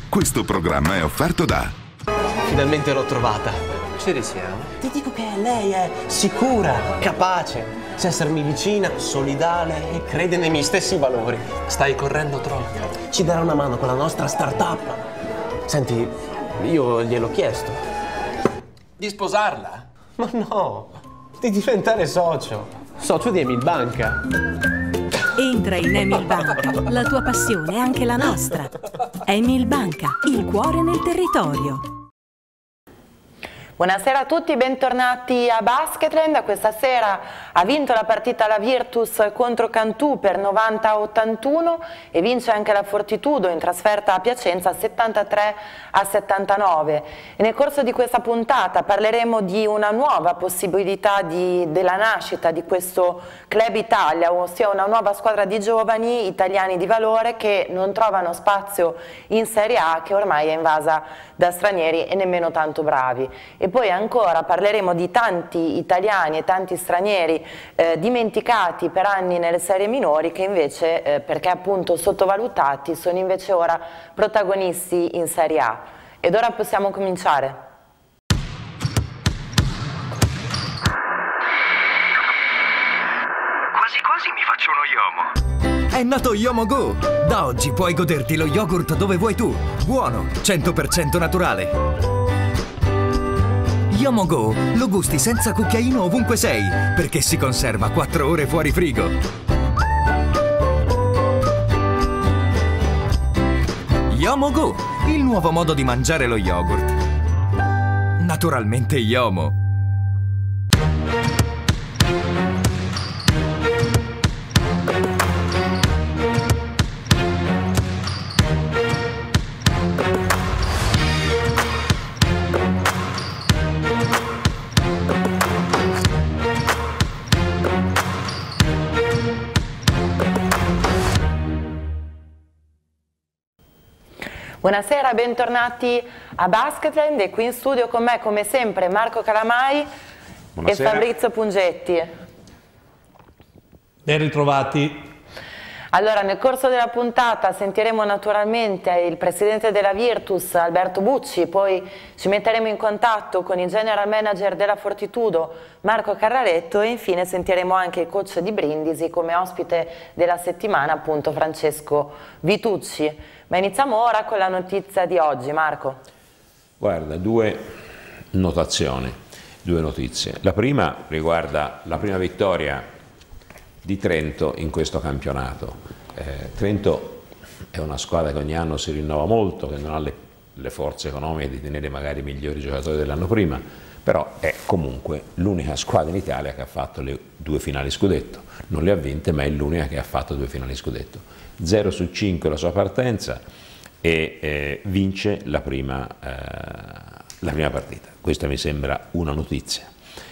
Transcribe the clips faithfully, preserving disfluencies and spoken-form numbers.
Questo programma è offerto da... Finalmente l'ho trovata. Ci risiamo? Ti dico che lei è sicura, capace, sa essermi vicina, solidale e crede nei miei stessi valori. Stai correndo troppo. Ci darà una mano con la nostra startup. Senti, io gliel'ho chiesto. Di sposarla? Ma no, di diventare socio. Socio di Emilbanca. Entra in Emilbanca, la tua passione è anche la nostra. Emilbanca, il cuore nel territorio. Buonasera a tutti, bentornati a Basketland. Questa sera ha vinto la partita la Virtus contro Cantù per novanta a ottantuno e vince anche la Fortitudo in trasferta a Piacenza settantatré a settantanove. E nel corso di questa puntata parleremo di una nuova possibilità di, della nascita di questo Club Italia, ossia una nuova squadra di giovani italiani di valore che non trovano spazio in Serie A, che ormai è invasa da stranieri e nemmeno tanto bravi. E poi ancora parleremo di tanti italiani e tanti stranieri eh, dimenticati per anni nelle serie minori che invece, eh, perché appunto sottovalutati, sono invece ora protagonisti in Serie A. Ed ora possiamo cominciare. Quasi quasi mi faccio uno Yomo. È nato Yomo Go! Da oggi puoi goderti lo yogurt dove vuoi tu. Buono, cento per cento naturale. Yomo Go lo gusti senza cucchiaino ovunque sei, perché si conserva quattro ore fuori frigo. Yomo Go, il nuovo modo di mangiare lo yogurt. Naturalmente Yomo. Buonasera, bentornati a Basketland e qui in studio con me come sempre Marco Calamai. Buonasera. E Fabrizio Pungetti. Ben ritrovati. Allora, nel corso della puntata sentiremo naturalmente il presidente della Virtus, Alberto Bucci, poi ci metteremo in contatto con il general manager della Fortitudo, Marco Carraretto, e infine sentiremo anche il coach di Brindisi come ospite della settimana, appunto Francesco Vitucci. Ma iniziamo ora con la notizia di oggi, Marco. Guarda, due notazioni, due notizie. La prima riguarda la prima vittoria di Trento in questo campionato. Eh, Trento è una squadra che ogni anno si rinnova molto, che non ha le, le forze economiche di tenere magari i migliori giocatori dell'anno prima, però è comunque l'unica squadra in Italia che ha fatto le due finali scudetto. Non le ha vinte, ma è l'unica che ha fatto due finali scudetto. zero su cinque la sua partenza e eh, vince la prima, eh, la prima partita. Questa mi sembra una notizia.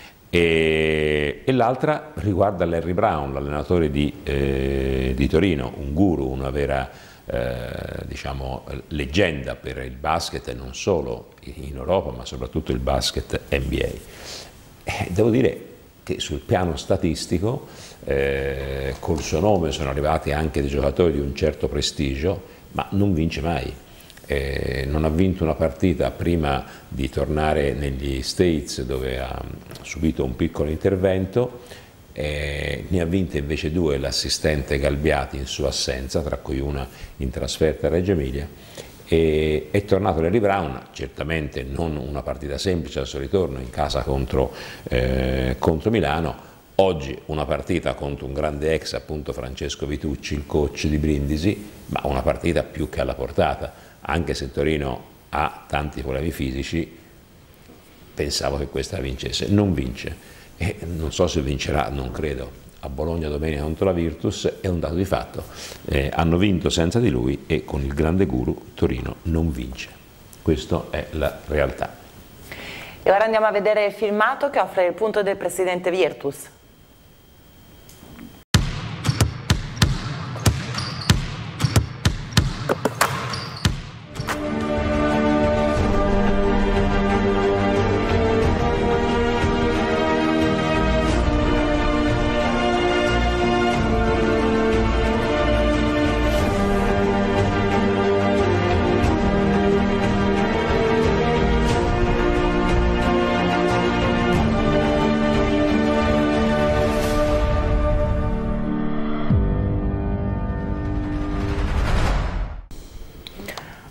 E, e l'altra riguarda Larry Brown, l'allenatore di, eh, di Torino, un guru, una vera eh, diciamo, leggenda per il basket e non solo in Europa ma soprattutto il basket N B A. E devo dire che sul piano statistico eh, col suo nome sono arrivati anche dei giocatori di un certo prestigio, ma non vince mai. Eh, non ha vinto una partita prima di tornare negli States, dove ha subito un piccolo intervento, eh, ne ha vinte invece due l'assistente Galbiati in sua assenza, tra cui una in trasferta a Reggio Emilia. E, è tornato Larry Brown, certamente non una partita semplice al suo ritorno in casa contro, eh, contro Milano. Oggi una partita contro un grande ex, appunto Francesco Vitucci, il coach di Brindisi, ma una partita più che alla portata. Anche se Torino ha tanti problemi fisici, pensavo che questa la vincesse. Non vince, e non so se vincerà, non credo. A Bologna domenica contro la Virtus è un dato di fatto. Eh, hanno vinto senza di lui e con il grande guru Torino non vince. Questa è la realtà. E ora andiamo a vedere il filmato che offre il punto del presidente Virtus.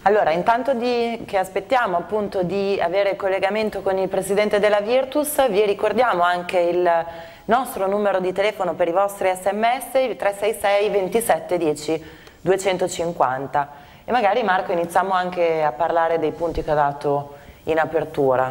Allora, intanto di, che aspettiamo appunto di avere il collegamento con il presidente della Virtus, vi ricordiamo anche il nostro numero di telefono per i vostri sms, il tre sei sei ventisette dieci duecentocinquanta. E magari, Marco, iniziamo anche a parlare dei punti che ha dato in apertura.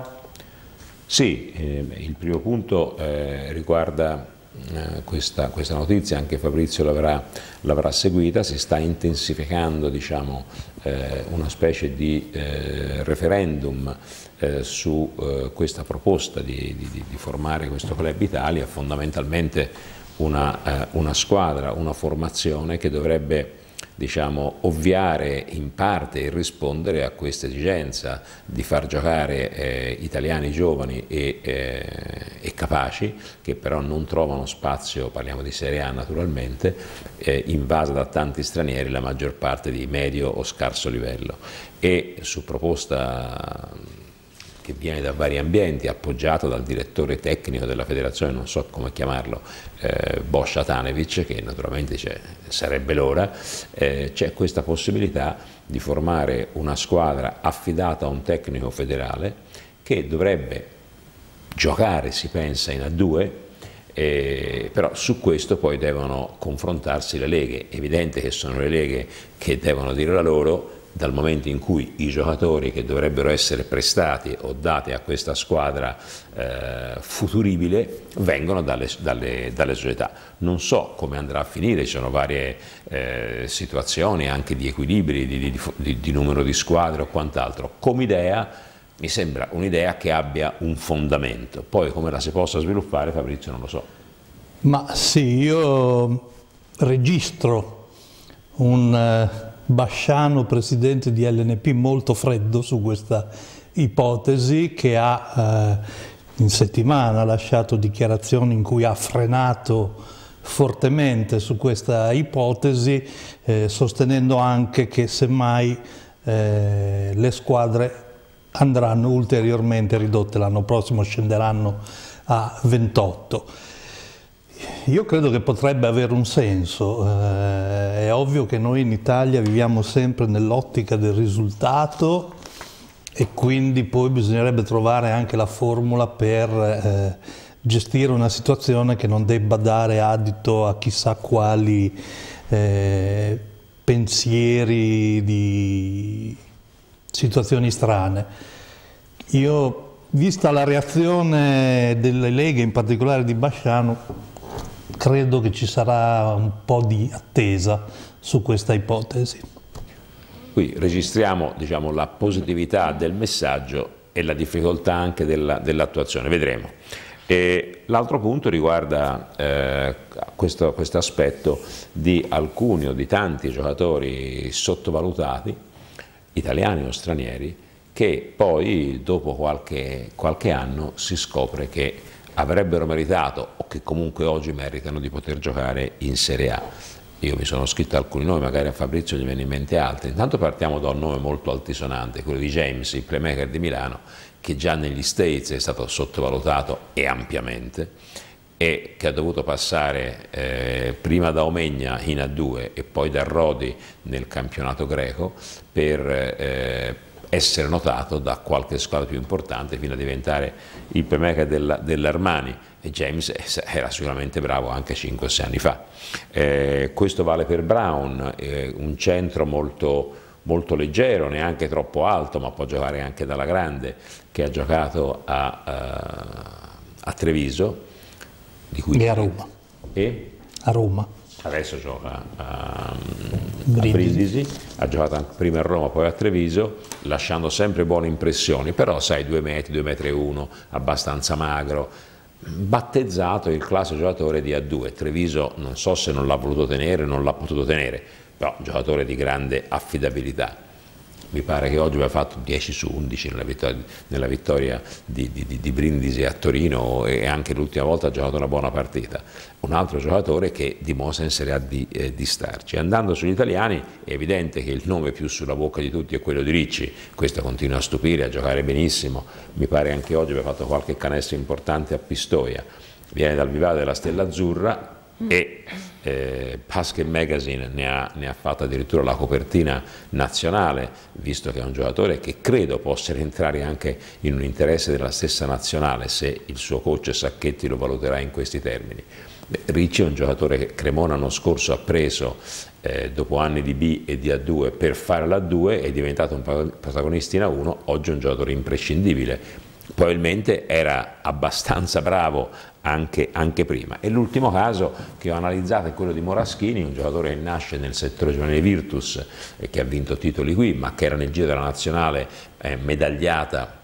Sì, eh, il primo punto eh, riguarda eh, questa, questa notizia, anche Fabrizio l'avrà seguita. Si sta intensificando, diciamo, eh, una specie di eh, referendum eh, su eh, questa proposta di, di, di formare questo Club Italia, fondamentalmente una, eh, una squadra, una formazione che dovrebbe, diciamo, ovviare in parte e rispondere a questa esigenza di far giocare eh, italiani giovani e, eh, e capaci, che però non trovano spazio, parliamo di Serie A naturalmente, eh, invasa da tanti stranieri, la maggior parte di medio o scarso livello. E su proposta che viene da vari ambienti, appoggiato dal direttore tecnico della federazione, non so come chiamarlo, eh, Boscia Tanevic, che naturalmente sarebbe l'ora, eh, c'è questa possibilità di formare una squadra affidata a un tecnico federale che dovrebbe giocare, si pensa, in A due, eh, però su questo poi devono confrontarsi le leghe. È evidente che sono le leghe che devono dire la loro, dal momento in cui i giocatori che dovrebbero essere prestati o dati a questa squadra eh, futuribile vengono dalle, dalle, dalle società. Non so come andrà a finire, ci sono varie eh, situazioni anche di equilibri, di, di, di, di numero di squadre o quant'altro. Come idea mi sembra un'idea che abbia un fondamento, poi come la si possa sviluppare, Fabrizio, non lo so. Ma sì, io registro un... Uh... Basciano, presidente di L N P, molto freddo su questa ipotesi, che ha eh, in settimana lasciato dichiarazioni in cui ha frenato fortemente su questa ipotesi, eh, sostenendo anche che semmai eh, le squadre andranno ulteriormente ridotte, l'anno prossimo scenderanno a ventotto. Io credo che potrebbe avere un senso, eh, è ovvio che noi in Italia viviamo sempre nell'ottica del risultato e quindi poi bisognerebbe trovare anche la formula per eh, gestire una situazione che non debba dare adito a chissà quali eh, pensieri di situazioni strane. Io, vista la reazione delle leghe, in particolare di Basciano, credo che ci sarà un po' di attesa su questa ipotesi. Qui registriamo, diciamo, la positività del messaggio e la difficoltà anche dell'attuazione, vedremo. L'altro punto riguarda eh, questo, questo aspetto di alcuni o di tanti giocatori sottovalutati, italiani o stranieri, che poi dopo qualche, qualche anno si scopre che avrebbero meritato o che comunque oggi meritano di poter giocare in Serie A. Io mi sono scritto alcuni nomi, magari a Fabrizio gli viene in mente altri. Intanto partiamo da un nome molto altisonante, quello di James, il playmaker di Milano, che già negli States è stato sottovalutato e ampiamente, e che ha dovuto passare eh, prima da Omegna in A due e poi da Rodi nel campionato greco per eh, essere notato da qualche squadra più importante fino a diventare il playmaker dell'Armani, e James era sicuramente bravo anche cinque o sei anni fa. Eh, questo vale per Brown, eh, un centro molto, molto leggero, neanche troppo alto, ma può giocare anche dalla grande, che ha giocato a, uh, a Treviso. Di cui e a Roma. E? A Roma. Adesso gioca a, a Brindisi, ha giocato anche prima a Roma, poi a Treviso, lasciando sempre buone impressioni, però sai, due metri, due metri e uno, abbastanza magro, battezzato il classico giocatore di A due. Treviso non so se non l'ha voluto tenere, non l'ha potuto tenere, però giocatore di grande affidabilità. Mi pare che oggi aveva fatto dieci su undici nella vittoria, nella vittoria di, di, di Brindisi a Torino, e anche l'ultima volta ha giocato una buona partita. Un altro giocatore che dimostra in Serie A di, eh, di starci. Andando sugli italiani è evidente che il nome più sulla bocca di tutti è quello di Ricci. Questo continua a stupire, a giocare benissimo. Mi pare anche oggi aveva fatto qualche canestro importante a Pistoia. Viene dal vivaio della Stella Azzurra, e eh, Basket Magazine ne ha, ne ha fatto addirittura la copertina nazionale, visto che è un giocatore che credo possa rientrare anche in un interesse della stessa nazionale se il suo coach Sacchetti lo valuterà in questi termini. Ricci è un giocatore che Cremona l'anno scorso ha preso eh, dopo anni di B e di A due per fare l'A due, è diventato un protagonista in A uno, oggi è un giocatore imprescindibile. Probabilmente era abbastanza bravo anche, anche prima. E l'ultimo caso che ho analizzato è quello di Moraschini, un giocatore che nasce nel settore giovanile Virtus e che ha vinto titoli qui, ma che era nel giro della nazionale eh, medagliata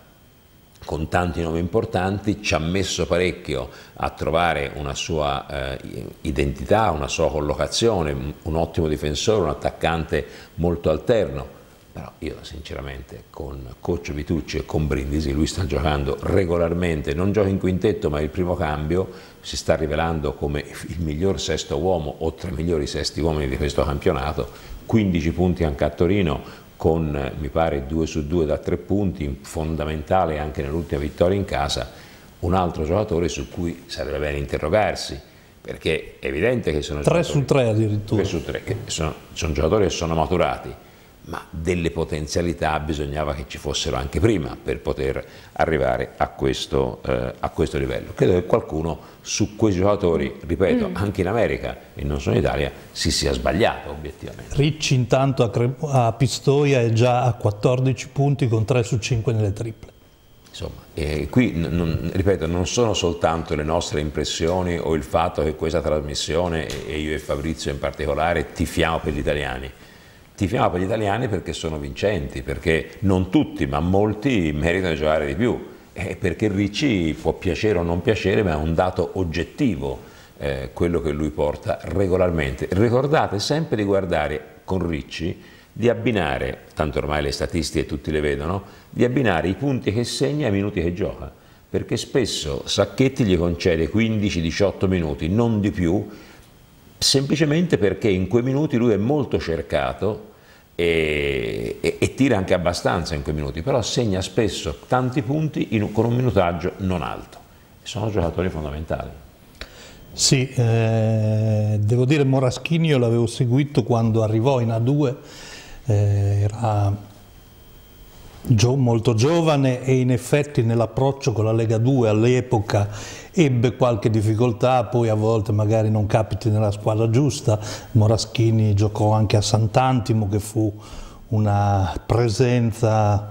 con tanti nomi importanti, ci ha messo parecchio a trovare una sua eh, identità, una sua collocazione, un ottimo difensore, un attaccante molto alterno. Però io sinceramente con coach Vitucci e con Brindisi, lui sta giocando regolarmente, non gioca in quintetto ma il primo cambio, si sta rivelando come il miglior sesto uomo o tra i migliori sesti uomini di questo campionato, quindici punti anche a Torino con mi pare due su due da tre punti, fondamentale anche nell'ultima vittoria in casa, un altro giocatore su cui sarebbe bene interrogarsi, perché è evidente che sono tre su tre addirittura, tre su tre, che sono, sono giocatori che sono maturati, ma delle potenzialità bisognava che ci fossero anche prima per poter arrivare a questo, eh, a questo livello. Credo che qualcuno su quei giocatori, ripeto, mm. anche in America e non solo in Italia, si sia sbagliato obiettivamente. Ricci intanto a, a Pistoia è già a quattordici punti con tre su cinque nelle triple. Insomma, eh, qui, non, ripeto, non sono soltanto le nostre impressioni o il fatto che questa trasmissione, e io e Fabrizio in particolare, tifiamo per gli italiani. Tifiamo per gli italiani perché sono vincenti, perché non tutti, ma molti meritano di giocare di più, eh, perché Ricci può piacere o non piacere, ma è un dato oggettivo eh, quello che lui porta regolarmente. Ricordate sempre di guardare con Ricci, di abbinare, tanto ormai le statistiche tutti le vedono, di abbinare i punti che segna ai minuti che gioca, perché spesso Sacchetti gli concede quindici diciotto minuti, non di più, semplicemente perché in quei minuti lui è molto cercato e, e, e tira anche abbastanza in quei minuti, però segna spesso tanti punti in, con un minutaggio non alto. Sono giocatori fondamentali. Sì, eh, devo dire Moraschini io l'avevo seguito quando arrivò in A due, eh, era gio molto giovane e in effetti nell'approccio con la Lega due all'epoca ebbe qualche difficoltà, poi a volte magari non capiti nella squadra giusta. Moraschini giocò anche a Sant'Antimo, che fu una presenza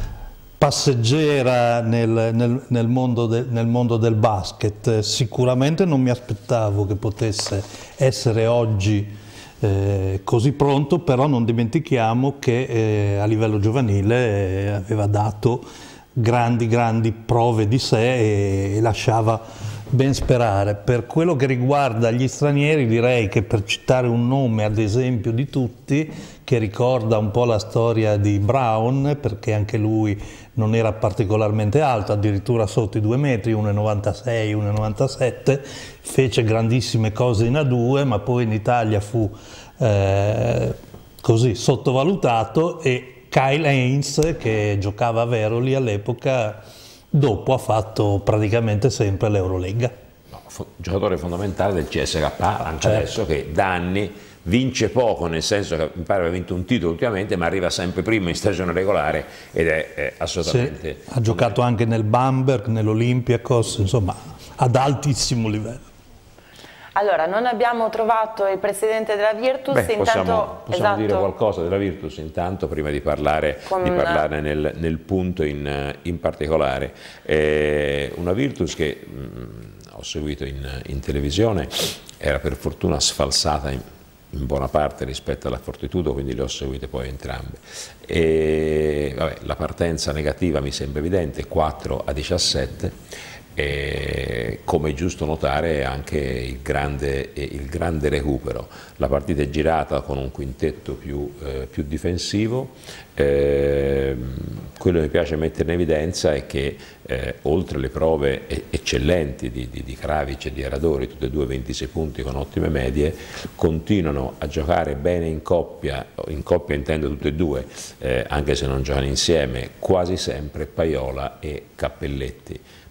passeggera nel, nel, nel, mondo de, nel mondo del basket. Sicuramente non mi aspettavo che potesse essere oggi eh, così pronto, però non dimentichiamo che eh, a livello giovanile eh, aveva dato grandi grandi prove di sé e, e lasciava ben sperare. Per quello che riguarda gli stranieri direi che, per citare un nome ad esempio di tutti, che ricorda un po' la storia di Brown, perché anche lui non era particolarmente alto, addirittura sotto i due metri, uno e novantasei, uno e novantasette, fece grandissime cose in A due, ma poi in Italia fu eh, così sottovalutato, e Kyle Haynes, che giocava a Veroli all'epoca, dopo ha fatto praticamente sempre l'Eurolega. No, giocatore fondamentale del C S K A, anche certo. Adesso che da anni vince poco, nel senso che mi pare aver vinto un titolo ultimamente, ma arriva sempre primo in stagione regolare ed è, è assolutamente... Sì, ha giocato anche nel Bamberg, nell'Olympiakos, insomma ad altissimo livello. Allora, non abbiamo trovato il presidente della Virtus. Beh, intanto, possiamo, possiamo esatto. dire qualcosa della Virtus intanto, prima di parlare, Con... di parlare nel, nel punto in, in particolare. Eh, una Virtus che mh, ho seguito in, in televisione, era per fortuna sfalsata in, in buona parte rispetto alla Fortitudo, quindi le ho seguite poi entrambe. E, vabbè, la partenza negativa mi sembra evidente, quattro a diciassette. E, come è giusto notare, anche il grande, il grande recupero. La partita è girata con un quintetto più, eh, più difensivo. Eh, quello che mi piace mettere in evidenza è che eh, oltre le prove eccellenti di, di, di Kravic e di Aradori, tutte e due ventisei punti con ottime medie, continuano a giocare bene in coppia, in coppia intendo tutte e due, eh, anche se non giocano insieme, quasi sempre Paiola e Cappelletti.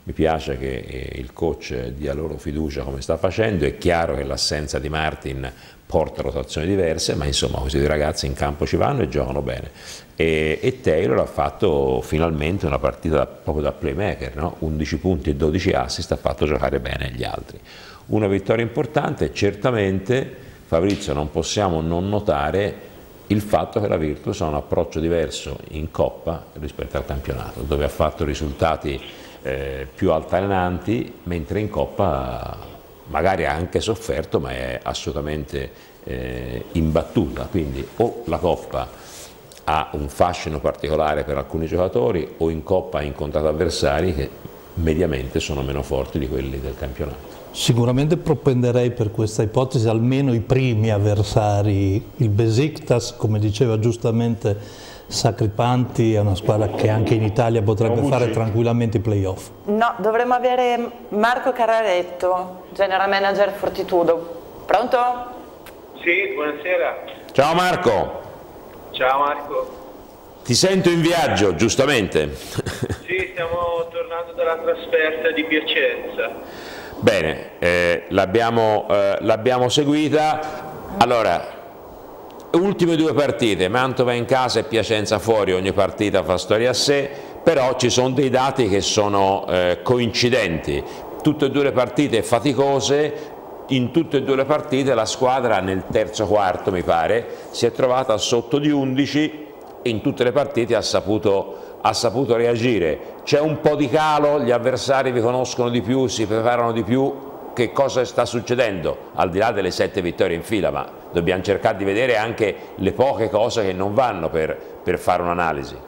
mi piace che eh, il coach dia loro fiducia come sta facendo. È chiaro che l'assenza di Martin porta rotazioni diverse, ma insomma questi due ragazzi in campo ci vanno e giocano bene. E, e Taylor ha fatto finalmente una partita da, proprio da playmaker, no? undici punti e dodici assist, ha fatto giocare bene gli altri. Una vittoria importante. Certamente, Fabrizio, non possiamo non notare il fatto che la Virtus ha un approccio diverso in Coppa rispetto al campionato, dove ha fatto risultati eh, più altalenanti, mentre in Coppa magari ha anche sofferto, ma è assolutamente eh, imbattuta. Quindi o la Coppa ha un fascino particolare per alcuni giocatori, o in Coppa ha incontrato avversari che mediamente sono meno forti di quelli del campionato. Sicuramente propenderei per questa ipotesi almeno i primi avversari. Il Besiktas, come diceva giustamente Sacripanti, è una squadra che anche in Italia potrebbe fare tranquillamente i playoff. No, dovremmo avere Marco Carraretto, general manager Fortitudo. Pronto? Sì, buonasera. Ciao Marco. Ciao Marco. Ti sento in viaggio, giustamente. Sì, stiamo tornando dalla trasferta di Piacenza. Bene, eh, l'abbiamo eh, l'abbiamo seguita. Allora, ultime due partite, Mantova in casa e Piacenza fuori, ogni partita fa storia a sé, però ci sono dei dati che sono eh, coincidenti. Tutte e due le partite faticose, in tutte e due le partite la squadra nel terzo quarto, mi pare, si è trovata sotto di undici e in tutte le partite ha saputo ha saputo reagire. C'è un po' di calo, gli avversari vi conoscono di più, si preparano di più. Che cosa sta succedendo? Al di là delle sette vittorie in fila, ma dobbiamo cercare di vedere anche le poche cose che non vanno per, per fare un'analisi.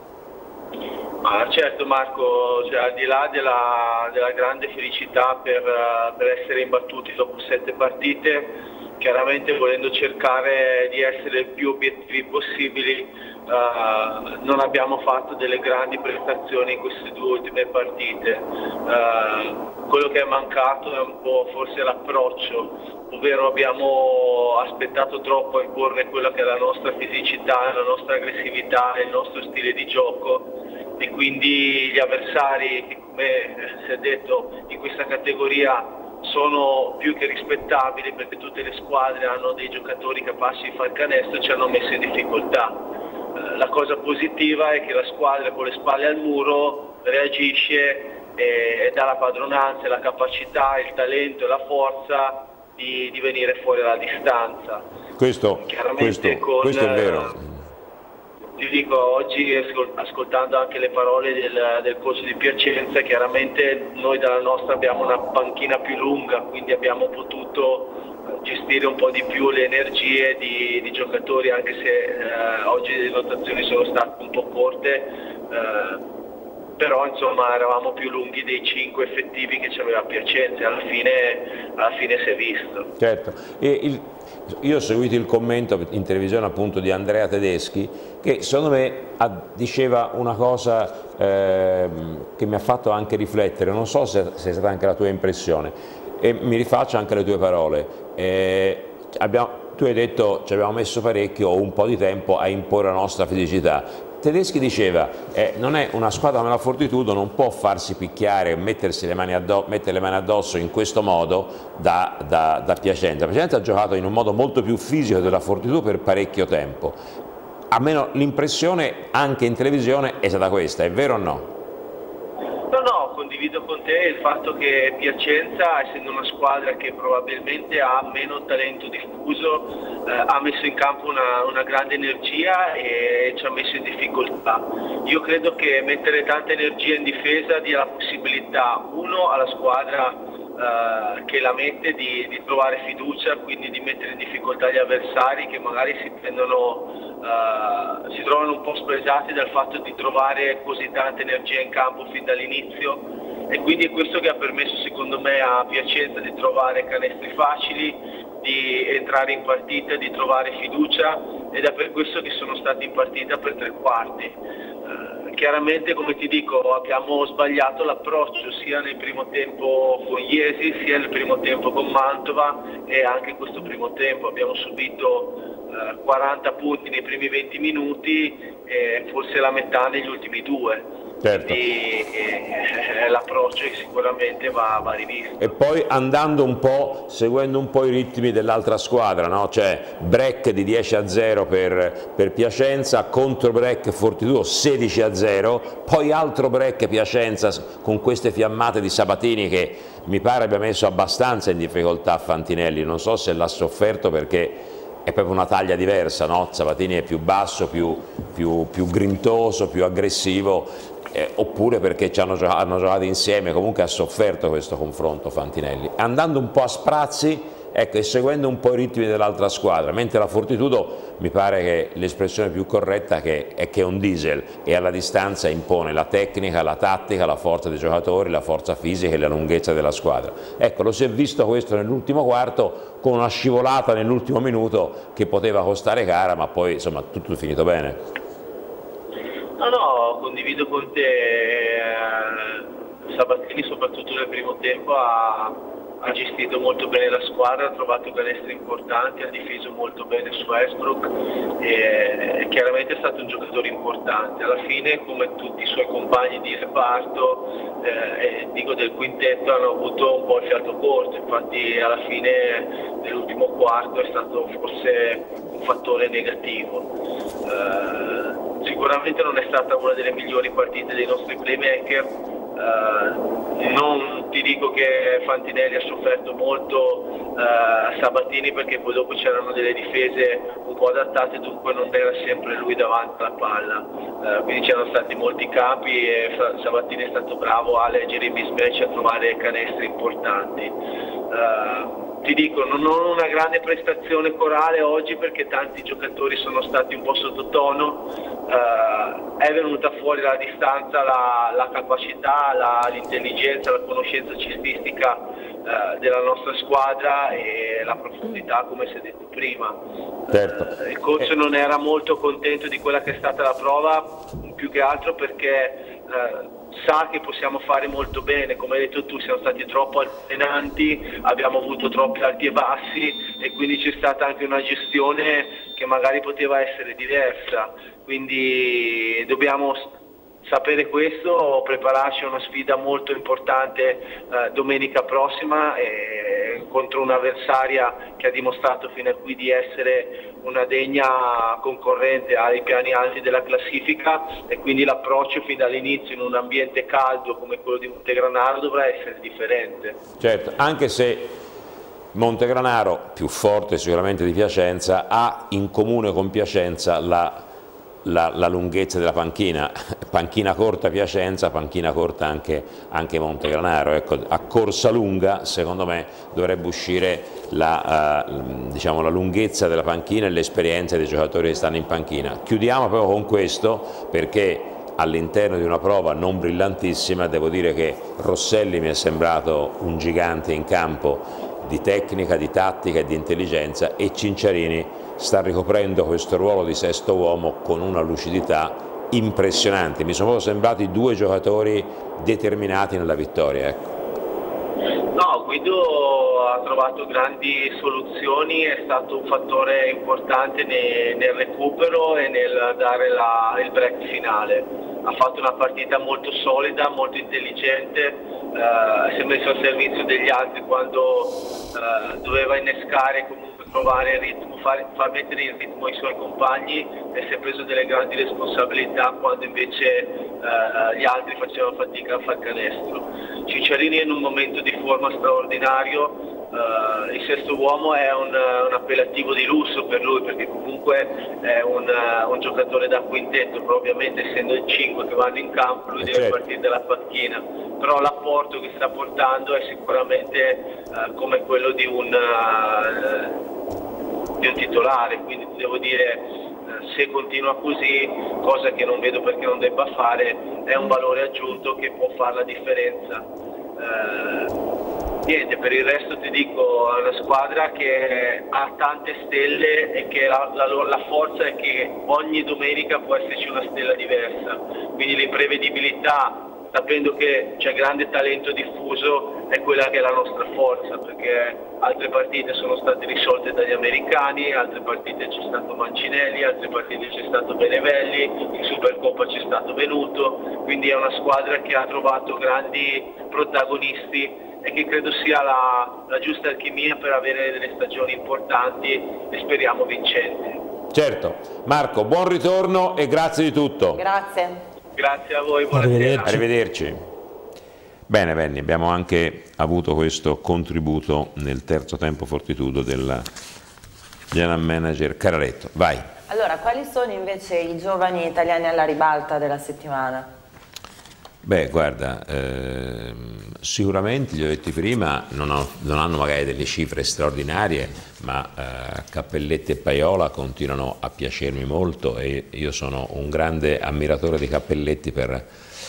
Ah, certo Marco, cioè, al di là della, della grande felicità per, per essere imbattuti dopo sette partite, chiaramente volendo cercare di essere il più obiettivi possibili, Uh, non abbiamo fatto delle grandi prestazioni in queste due ultime partite. Uh, quello che è mancato è un po' forse l'approccio, ovvero abbiamo aspettato troppo a imporre quella che è la nostra fisicità, la nostra aggressività, il nostro stile di gioco, e quindi gli avversari, come si è detto, in questa categoria sono più che rispettabili, perché tutte le squadre hanno dei giocatori capaci di far canestro e ci hanno messo in difficoltà. La cosa positiva è che la squadra con le spalle al muro reagisce e, e dà la padronanza, la capacità, il talento e la forza di, di venire fuori alla distanza. Questo, questo, con, questo è vero. Ti dico, oggi ascoltando anche le parole del, del coach di Piacenza, chiaramente noi dalla nostra abbiamo una panchina più lunga, quindi abbiamo potuto gestire un po' di più le energie di, di giocatori, anche se eh, oggi le rotazioni sono state un po' corte, eh, però insomma eravamo più lunghi dei cinque effettivi che c'aveva Piacenza, e alla fine, alla fine si è visto. Certo, e il, io ho seguito il commento in televisione appunto di Andrea Tedeschi, che secondo me ha, diceva una cosa eh, che mi ha fatto anche riflettere, non so se, se è stata anche la tua impressione, e mi rifaccio anche alle tue parole. Eh, abbiamo, tu hai detto ci abbiamo messo parecchio o un po' di tempo a imporre la nostra fisicità. Tedeschi diceva eh, non è una squadra come la Fortitudo, non può farsi picchiare, mettersi le mani addosso, mettere le mani addosso in questo modo da, da, da Piacenza. Piacenza ha giocato in un modo molto più fisico della Fortitudo per parecchio tempo. Almeno l'impressione anche in televisione è stata questa, è vero o no? No, no, condivido con te il fatto che Piacenza, essendo una squadra che probabilmente ha meno talento diffuso, eh, ha messo in campo una, una grande energia e ci ha messo in difficoltà. Io credo che mettere tanta energia in difesa dia la possibilità, uno, alla squadra eh, che la mette di, di trovare fiducia, quindi di mettere in difficoltà gli avversari che magari si prendono Uh, si trovano un po' spesati dal fatto di trovare così tanta energia in campo fin dall'inizio, e quindi è questo che ha permesso secondo me a Piacenza di trovare canestri facili, di entrare in partita, di trovare fiducia, ed è per questo che sono stati in partita per tre quarti. Uh, chiaramente, come ti dico, abbiamo sbagliato l'approccio sia nel primo tempo con Iesi, sia nel primo tempo con Mantova, e anche in questo primo tempo abbiamo subito quaranta punti nei primi venti minuti e forse la metà negli ultimi due. Certo. Quindi eh, l'approccio sicuramente va, va rivisto. E poi andando un po', seguendo un po' i ritmi dell'altra squadra, no? Cioè break di dieci a zero per, per Piacenza, contro break Fortitudo sedici a zero, poi altro break Piacenza con queste fiammate di Sabatini che mi pare abbia messo abbastanza in difficoltà Fantinelli, non so se l'ha sofferto perché è proprio una taglia diversa, no? Sabatini è più basso, più, più, più grintoso, più aggressivo. Eh, oppure perché ci hanno, giocato, hanno giocato insieme, comunque ha sofferto questo confronto Fantinelli, andando un po' a sprazzi, ecco, e seguendo un po' i ritmi dell'altra squadra, mentre la Fortitudo mi pare che l'espressione più corretta che è che è un diesel e alla distanza impone la tecnica, la tattica, la forza dei giocatori, la forza fisica e la lunghezza della squadra. Ecco, lo si è visto questo nell'ultimo quarto con una scivolata nell'ultimo minuto che poteva costare cara, ma poi insomma tutto è finito bene. No, no, condivido con te, eh, Sabatini soprattutto nel primo tempo ha, ha gestito molto bene la squadra, ha trovato canestri importanti, ha difeso molto bene su Westbrook e, e chiaramente è stato un giocatore importante. Alla fine, come tutti i suoi compagni di reparto, eh, e dico del quintetto, hanno avuto un po' il fiato corto, infatti alla fine nell'ultimo quarto è stato forse un fattore negativo. Eh, Sicuramente non è stata una delle migliori partite dei nostri playmaker, uh, non ti dico che Fantinelli ha sofferto molto uh, Sabatini perché poi dopo c'erano delle difese un po' adattate, dunque non era sempre lui davanti alla palla, uh, quindi c'erano stati molti campi e Sabatini è stato bravo a leggere i mismatch e a trovare canestri importanti. Uh, Ti dico, non ho una grande prestazione corale oggi perché tanti giocatori sono stati un po' sottotono, uh, è venuta fuori la distanza, la, la capacità, l'intelligenza, la, la conoscenza cestistica uh, della nostra squadra e la profondità, come si è detto prima. Certo. Uh, il coach non era molto contento di quella che è stata la prova, più che altro perché uh, sa che possiamo fare molto bene, come hai detto tu, siamo stati troppo allenanti, abbiamo avuto troppi alti e bassi e quindi c'è stata anche una gestione che magari poteva essere diversa, quindi dobbiamo sapere questo, prepararci a una sfida molto importante eh, domenica prossima e contro un'avversaria che ha dimostrato fino a qui di essere una degna concorrente ai piani alti della classifica e quindi l'approccio fin dall'inizio in un ambiente caldo come quello di Montegranaro dovrà essere differente. Certo, anche se Montegranaro, più forte sicuramente di Piacenza, ha in comune con Piacenza la La, la lunghezza della panchina, panchina corta Piacenza, panchina corta anche, anche Montegranaro, ecco, a corsa lunga secondo me dovrebbe uscire la, uh, diciamo, la lunghezza della panchina e l'esperienza dei giocatori che stanno in panchina. Chiudiamo proprio con questo perché all'interno di una prova non brillantissima devo dire che Rosselli mi è sembrato un gigante in campo di tecnica, di tattica e di intelligenza e Cinciarini sta ricoprendo questo ruolo di sesto uomo con una lucidità impressionante. Mi sono sembrati due giocatori determinati nella vittoria. Ecco. No, Guido ha trovato grandi soluzioni, è stato un fattore importante nel, nel recupero e nel dare la, il break finale. Ha fatto una partita molto solida, molto intelligente, eh, si è messo al servizio degli altri quando eh, doveva innescare comunque provare il ritmo, far, far mettere in ritmo i suoi compagni e si è preso delle grandi responsabilità quando invece eh, gli altri facevano fatica a far canestro. Cinciarini è in un momento di forma straordinario, Uh, il sesto uomo è un, un appellativo di lusso per lui perché comunque è un, uh, un giocatore da quintetto, però ovviamente essendo in cinque che vanno in campo lui deve partire dalla panchina, però l'apporto che sta portando è sicuramente uh, come quello di un, uh, di un titolare, quindi devo dire uh, se continua così, cosa che non vedo perché non debba fare, è un valore aggiunto che può fare la differenza. Uh, Niente, per il resto ti dico, è una squadra che ha tante stelle e che la, la, la forza è che ogni domenica può esserci una stella diversa, quindi l'imprevedibilità sapendo che c'è grande talento diffuso, è quella che è la nostra forza, perché altre partite sono state risolte dagli americani, altre partite c'è stato Mancinelli, altre partite c'è stato Benevelli, in Supercoppa c'è stato Venuto, quindi è una squadra che ha trovato grandi protagonisti e che credo sia la, la giusta alchimia per avere delle stagioni importanti e speriamo vincenti. Certo. Marco, buon ritorno e grazie di tutto. Grazie. Grazie a voi, buonasera. Arrivederci. Arrivederci. Bene, Benny, abbiamo anche avuto questo contributo nel terzo tempo fortitudo del general manager Caraletto. Vai. Allora, quali sono invece i giovani italiani alla ribalta della settimana? Beh, guarda, ehm, sicuramente, gli ho detti prima, non, ho, non hanno magari delle cifre straordinarie, ma eh, Cappelletti e Paiola continuano a piacermi molto e io sono un grande ammiratore di Cappelletti per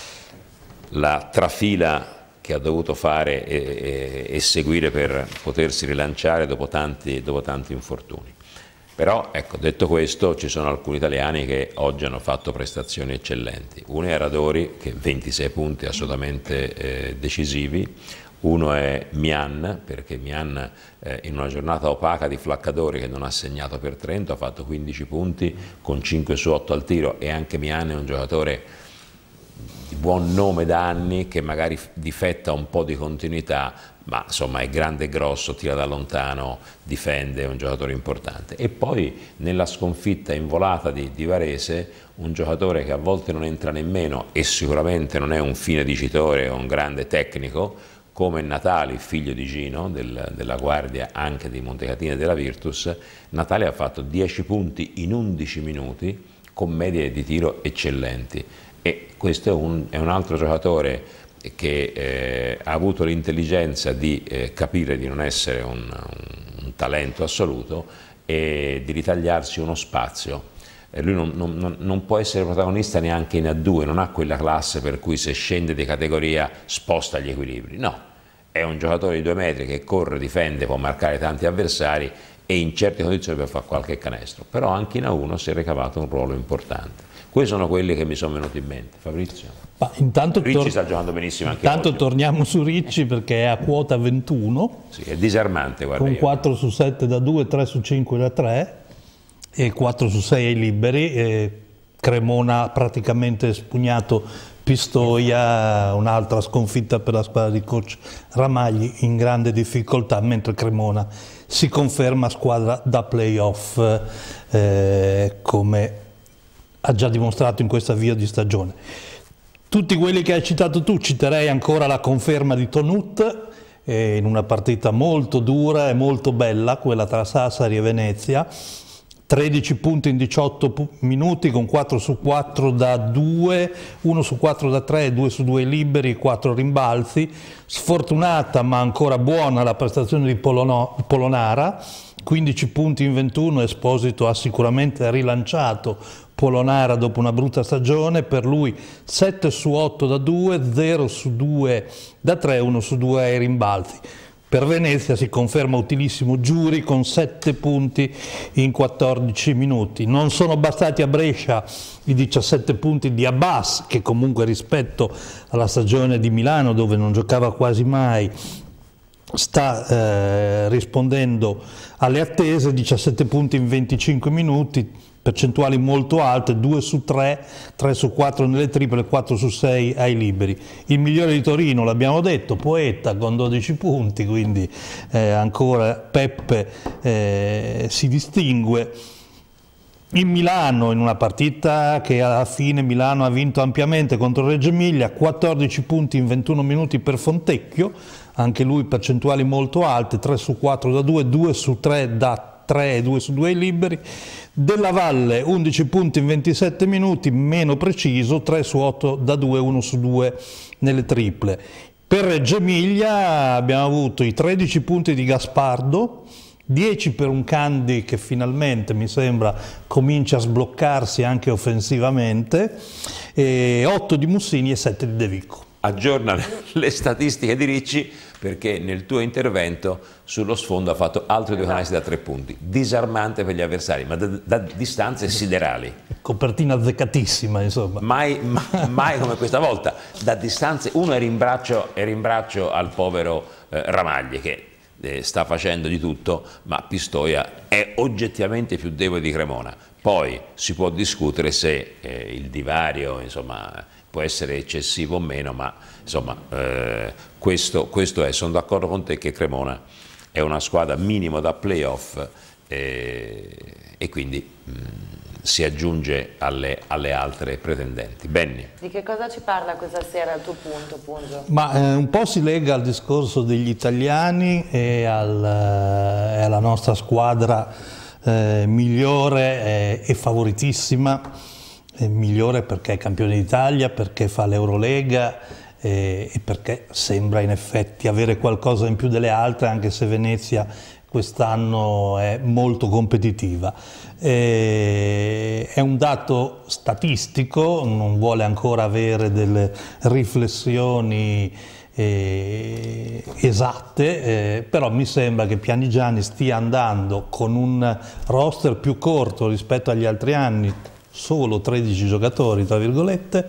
la trafila che ha dovuto fare e, e, e seguire per potersi rilanciare dopo tanti, dopo tanti infortuni. Però, ecco, detto questo, ci sono alcuni italiani che oggi hanno fatto prestazioni eccellenti. Uno è Radori, che ventisei punti assolutamente eh, decisivi. Uno è Mian, perché Mian eh, in una giornata opaca di Flaccadori che non ha segnato per Trento ha fatto quindici punti con cinque su otto al tiro, e anche Mian è un giocatore di buon nome da anni che magari difetta un po' di continuità, ma insomma è grande e grosso, tira da lontano, difende, è un giocatore importante. E poi nella sconfitta in volata di, di Varese, un giocatore che a volte non entra nemmeno e sicuramente non è un fine dicitore o un grande tecnico, come Natali, figlio di Gino, del, della guardia anche di Montecatini e della Virtus. Natali ha fatto dieci punti in undici minuti con medie di tiro eccellenti, e questo è un, è un altro giocatore che eh, ha avuto l'intelligenza di eh, capire di non essere un, un talento assoluto e di ritagliarsi uno spazio. Eh, lui non, non, non può essere protagonista neanche in A due, non ha quella classe per cui se scende di categoria sposta gli equilibri, no, è un giocatore di due metri che corre, difende, può marcare tanti avversari e in certe condizioni per fare qualche canestro, però anche in A uno si è ricavato un ruolo importante. Questi sono quelli che mi sono venuti in mente. Fabrizio? Ma intanto Ricci sta giocando benissimo anche intanto oggi. Torniamo su Ricci perché è a quota ventuno. Sì, è disarmante, guarda. Con io. quattro su sette da due, tre su cinque da tre e quattro su sei ai liberi. E Cremona ha praticamente spugnato Pistoia, un'altra sconfitta per la squadra di coach Ramagli in grande difficoltà, mentre Cremona si conferma squadra da playoff eh, come ha già dimostrato in questa avvio di stagione. Tutti quelli che hai citato tu, citerei ancora la conferma di Tonut eh, in una partita molto dura e molto bella, quella tra Sassari e Venezia, tredici punti in diciotto minuti con quattro su quattro da due, uno su quattro da tre, due su due liberi, quattro rimbalzi. Sfortunata ma ancora buona la prestazione di Polono, Polonara, quindici punti in ventuno. Esposito ha sicuramente rilanciato Polonara dopo una brutta stagione, per lui sette su otto da due, zero su due da tre, uno su due ai rimbalzi. Per Venezia si conferma utilissimo Giuri con sette punti in quattordici minuti. Non sono bastati a Brescia i diciassette punti di Abbas, che comunque rispetto alla stagione di Milano, dove non giocava quasi mai, sta eh, rispondendo alle attese. Diciassette punti in venticinque minuti, percentuali molto alte, due su tre, tre su quattro nelle triple, quattro su sei ai liberi. Il migliore di Torino, l'abbiamo detto, Poeta con dodici punti, quindi eh, ancora Peppe eh, si distingue. In Milano, in una partita che alla fine Milano ha vinto ampiamente contro Reggio Emilia, quattordici punti in ventuno minuti per Fontecchio, anche lui percentuali molto alte, tre su quattro da due, due su tre da tre e due su due ai liberi. Della Valle undici punti in ventisette minuti, meno preciso, tre su otto da due, uno su due nelle triple. Per Reggio Emilia abbiamo avuto i tredici punti di Gaspardo, dieci per un Candi che finalmente mi sembra comincia a sbloccarsi anche offensivamente, e otto di Mussini e sette di De Vico. Aggiorna le statistiche di Ricci, perché nel tuo intervento sullo sfondo ha fatto altri due canestri da tre punti, disarmante per gli avversari, ma da, da distanze siderali. Copertina azzeccatissima, insomma. Mai, mai, mai come questa volta. da distanze, uno è rimbraccio, è rimbraccio al povero eh, Ramagli che eh, sta facendo di tutto, ma Pistoia è oggettivamente più debole di Cremona. Poi si può discutere se eh, il divario, insomma, può essere eccessivo o meno, ma insomma eh, questo, questo è. Sono d'accordo con te che Cremona è una squadra minimo da playoff eh, e quindi mh, si aggiunge alle, alle altre pretendenti. Benny. Di che cosa ci parla questa sera il tuo punto, Pungio? Ma eh, un po' si lega al discorso degli italiani e, al, eh, e alla nostra squadra eh, migliore eh, e favoritissima, eh, migliore perché è campione d'Italia, perché fa l'Eurolega eh, e perché sembra in effetti avere qualcosa in più delle altre, anche se Venezia quest'anno è molto competitiva. Eh, è un dato statistico, non vuole ancora avere delle riflessioni eh, esatte, eh, però mi sembra che Pianigiani stia andando con un roster più corto rispetto agli altri anni, solo tredici giocatori tra virgolette,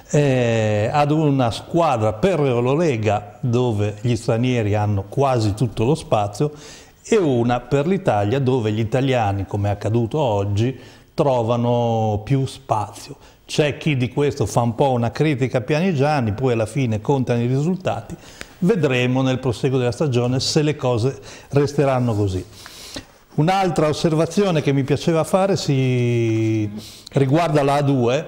eh, ad una squadra per l'Eurolega dove gli stranieri hanno quasi tutto lo spazio e una per l'Italia dove gli italiani, come è accaduto oggi, trovano più spazio. C'è chi di questo fa un po' una critica a Pianigiani, poi alla fine contano i risultati. Vedremo nel proseguo della stagione se le cose resteranno così. Un'altra osservazione che mi piaceva fare si riguarda la A due,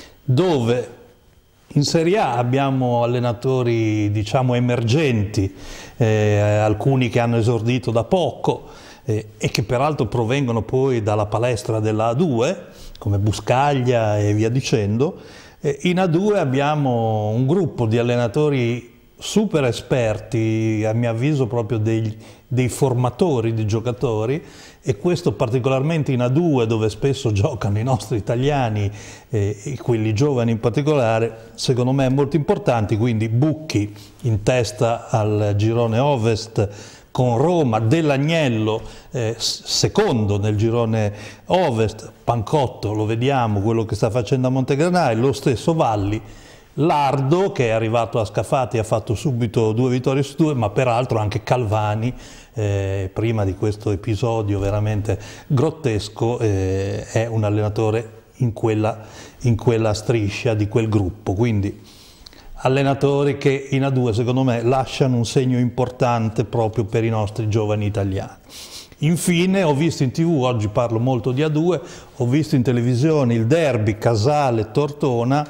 dove in Serie A abbiamo allenatori, diciamo, emergenti, eh, alcuni che hanno esordito da poco eh, e che peraltro provengono poi dalla palestra della A due, come Buscaglia e via dicendo. Eh, in A due abbiamo un gruppo di allenatori super esperti, a mio avviso proprio dei, dei formatori di giocatori, e questo particolarmente in A due, dove spesso giocano i nostri italiani eh, e quelli giovani in particolare, secondo me è molto importante. Quindi Bucchi in testa al girone Ovest con Roma, Dell'Agnello eh, secondo nel girone Ovest, Pancotto lo vediamo, quello che sta facendo a Montegranai, lo stesso Valli, Lardo che è arrivato a Scafati e ha fatto subito due vittorie su due, ma peraltro anche Calvani, eh, prima di questo episodio veramente grottesco, eh, è un allenatore in quella, in quella striscia di quel gruppo. Quindi allenatori che in A due secondo me lasciano un segno importante proprio per i nostri giovani italiani. Infine ho visto in tv, oggi parlo molto di A due, ho visto in televisione il derby Casale-Tortona,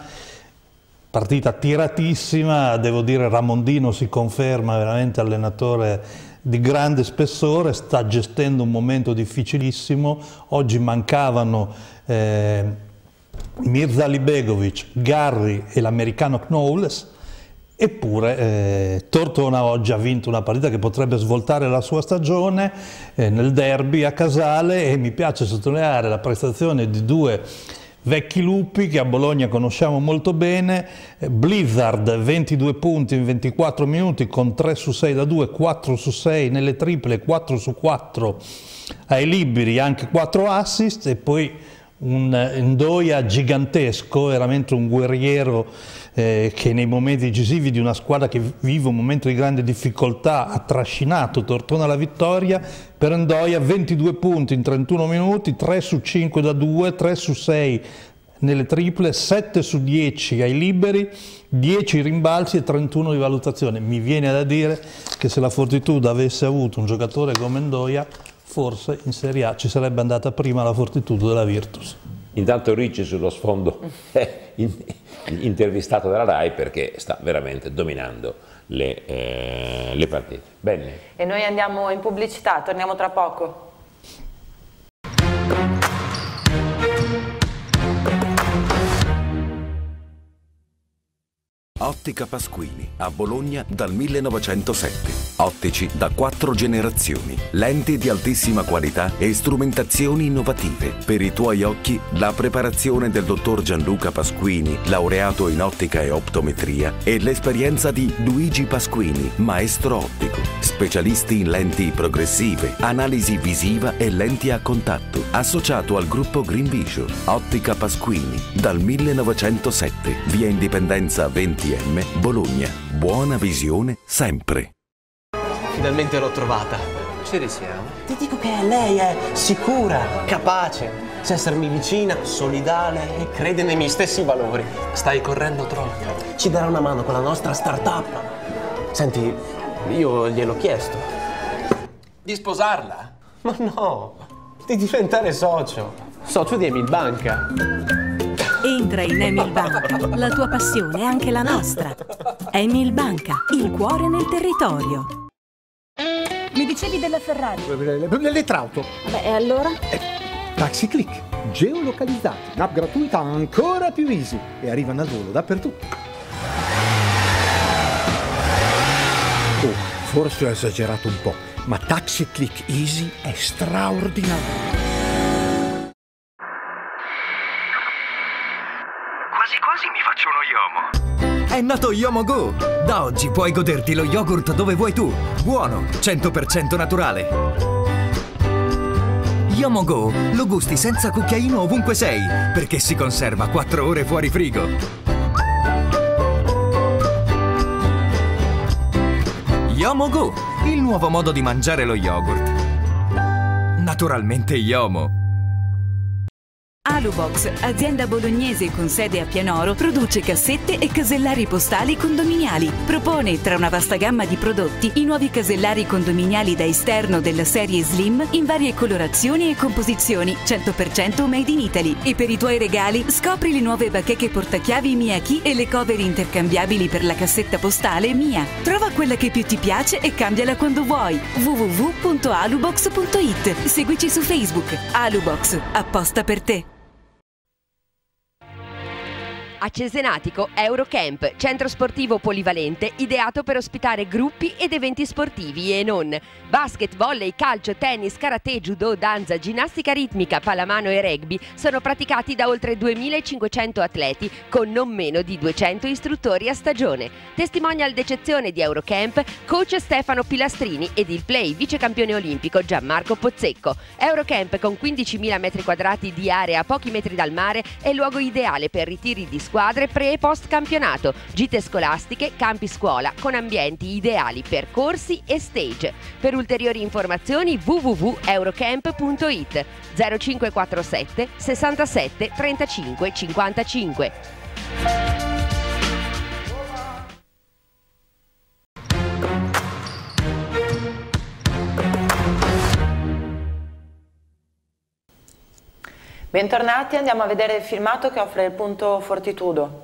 partita tiratissima, devo dire Ramondino si conferma veramente allenatore di grande spessore, sta gestendo un momento difficilissimo. Oggi mancavano eh, Mirza Alibegovic, Garri e l'americano Knowles, eppure eh, Tortona oggi ha vinto una partita che potrebbe svoltare la sua stagione eh, nel derby a Casale, e mi piace sottolineare la prestazione di due vecchi lupi che a Bologna conosciamo molto bene. Blizzard ventidue punti in ventiquattro minuti con tre su sei da due, quattro su sei nelle triple, quattro su quattro ai liberi, anche quattro assist, e poi un Ndoia gigantesco, veramente un guerriero eh, che nei momenti decisivi di una squadra che vive un momento di grande difficoltà ha trascinato Tortona alla vittoria. Per Ndoia ventidue punti in trentuno minuti, tre su cinque da due, tre su sei nelle triple, sette su dieci ai liberi, dieci rimbalzi e trentuno di valutazione. Mi viene da dire che se la Fortitudo avesse avuto un giocatore come Ndoia, forse in Serie A ci sarebbe andata prima la Fortitudo della Virtus. Intanto Ricci sullo sfondo è intervistato dalla Rai perché sta veramente dominando le, eh, le partite. Bene. E noi andiamo in pubblicità, torniamo tra poco. Ottica Pasquini, a Bologna dal millenovecentosette. Ottici da quattro generazioni, lenti di altissima qualità e strumentazioni innovative. Per i tuoi occhi, la preparazione del dottor Gianluca Pasquini, laureato in ottica e optometria, e l'esperienza di Luigi Pasquini, maestro ottico. Specialisti in lenti progressive, analisi visiva e lenti a contatto. Associato al gruppo Green Vision. Ottica Pasquini, dal millenovecentosette, via Indipendenza venti T M Bologna. Buona visione sempre. Finalmente l'ho trovata. Ci risiamo? Ti dico che lei è sicura, capace, sa essermi vicina, solidale e crede nei miei stessi valori. Stai correndo troppo. Ci darà una mano con la nostra startup. Senti, io gliel'ho chiesto. Di sposarla? Ma no, di diventare socio. Socio di Emil Banca. Entra in Emil Banca. La tua passione è anche la nostra. Emil Banca, il cuore nel territorio. Mi dicevi della Ferrari? L'elettrauto. Beh, e allora? Eh, Taxi Click, geolocalizzati, un'app gratuita ancora più easy e arrivano al volo dappertutto. Oh, forse ho esagerato un po', ma Taxi Click Easy è straordinario. Quasi quasi mi faccio uno Yomo. È nato Yomo Go! Da oggi puoi goderti lo yogurt dove vuoi tu. Buono, cento per cento naturale. Yomo Go lo gusti senza cucchiaino ovunque sei, perché si conserva quattro ore fuori frigo. Yomo Go, il nuovo modo di mangiare lo yogurt. Naturalmente Yomo. Alubox, azienda bolognese con sede a Pianoro, produce cassette e casellari postali condominiali. Propone, tra una vasta gamma di prodotti, i nuovi casellari condominiali da esterno della serie Slim in varie colorazioni e composizioni, cento per cento made in Italy. E per i tuoi regali scopri le nuove bacheche portachiavi Mia Key e le cover intercambiabili per la cassetta postale Mia. Trova quella che più ti piace e cambiala quando vuoi. w w w punto alubox punto it. Seguici su Facebook. Alubox, apposta per te. A Cesenatico Eurocamp, centro sportivo polivalente ideato per ospitare gruppi ed eventi sportivi e non. Basket, volley, calcio, tennis, karate, judo, danza, ginnastica ritmica, pallamano e rugby sono praticati da oltre duemilacinquecento atleti con non meno di duecento istruttori a stagione. Testimonial d'eccezione di Eurocamp, coach Stefano Pilastrini ed il play vicecampione olimpico Gianmarco Pozzecco. Eurocamp con quindicimila metri quadrati di area a pochi metri dal mare è il luogo ideale per ritiri di squadre pre e post campionato, gite scolastiche, campi scuola con ambienti ideali per corsi e stage. Per ulteriori informazioni w w w punto eurocamp punto it zero cinque quattro sette sessantasette trentacinque cinquantacinque. Bentornati, andiamo a vedere il filmato che offre il punto Fortitudo.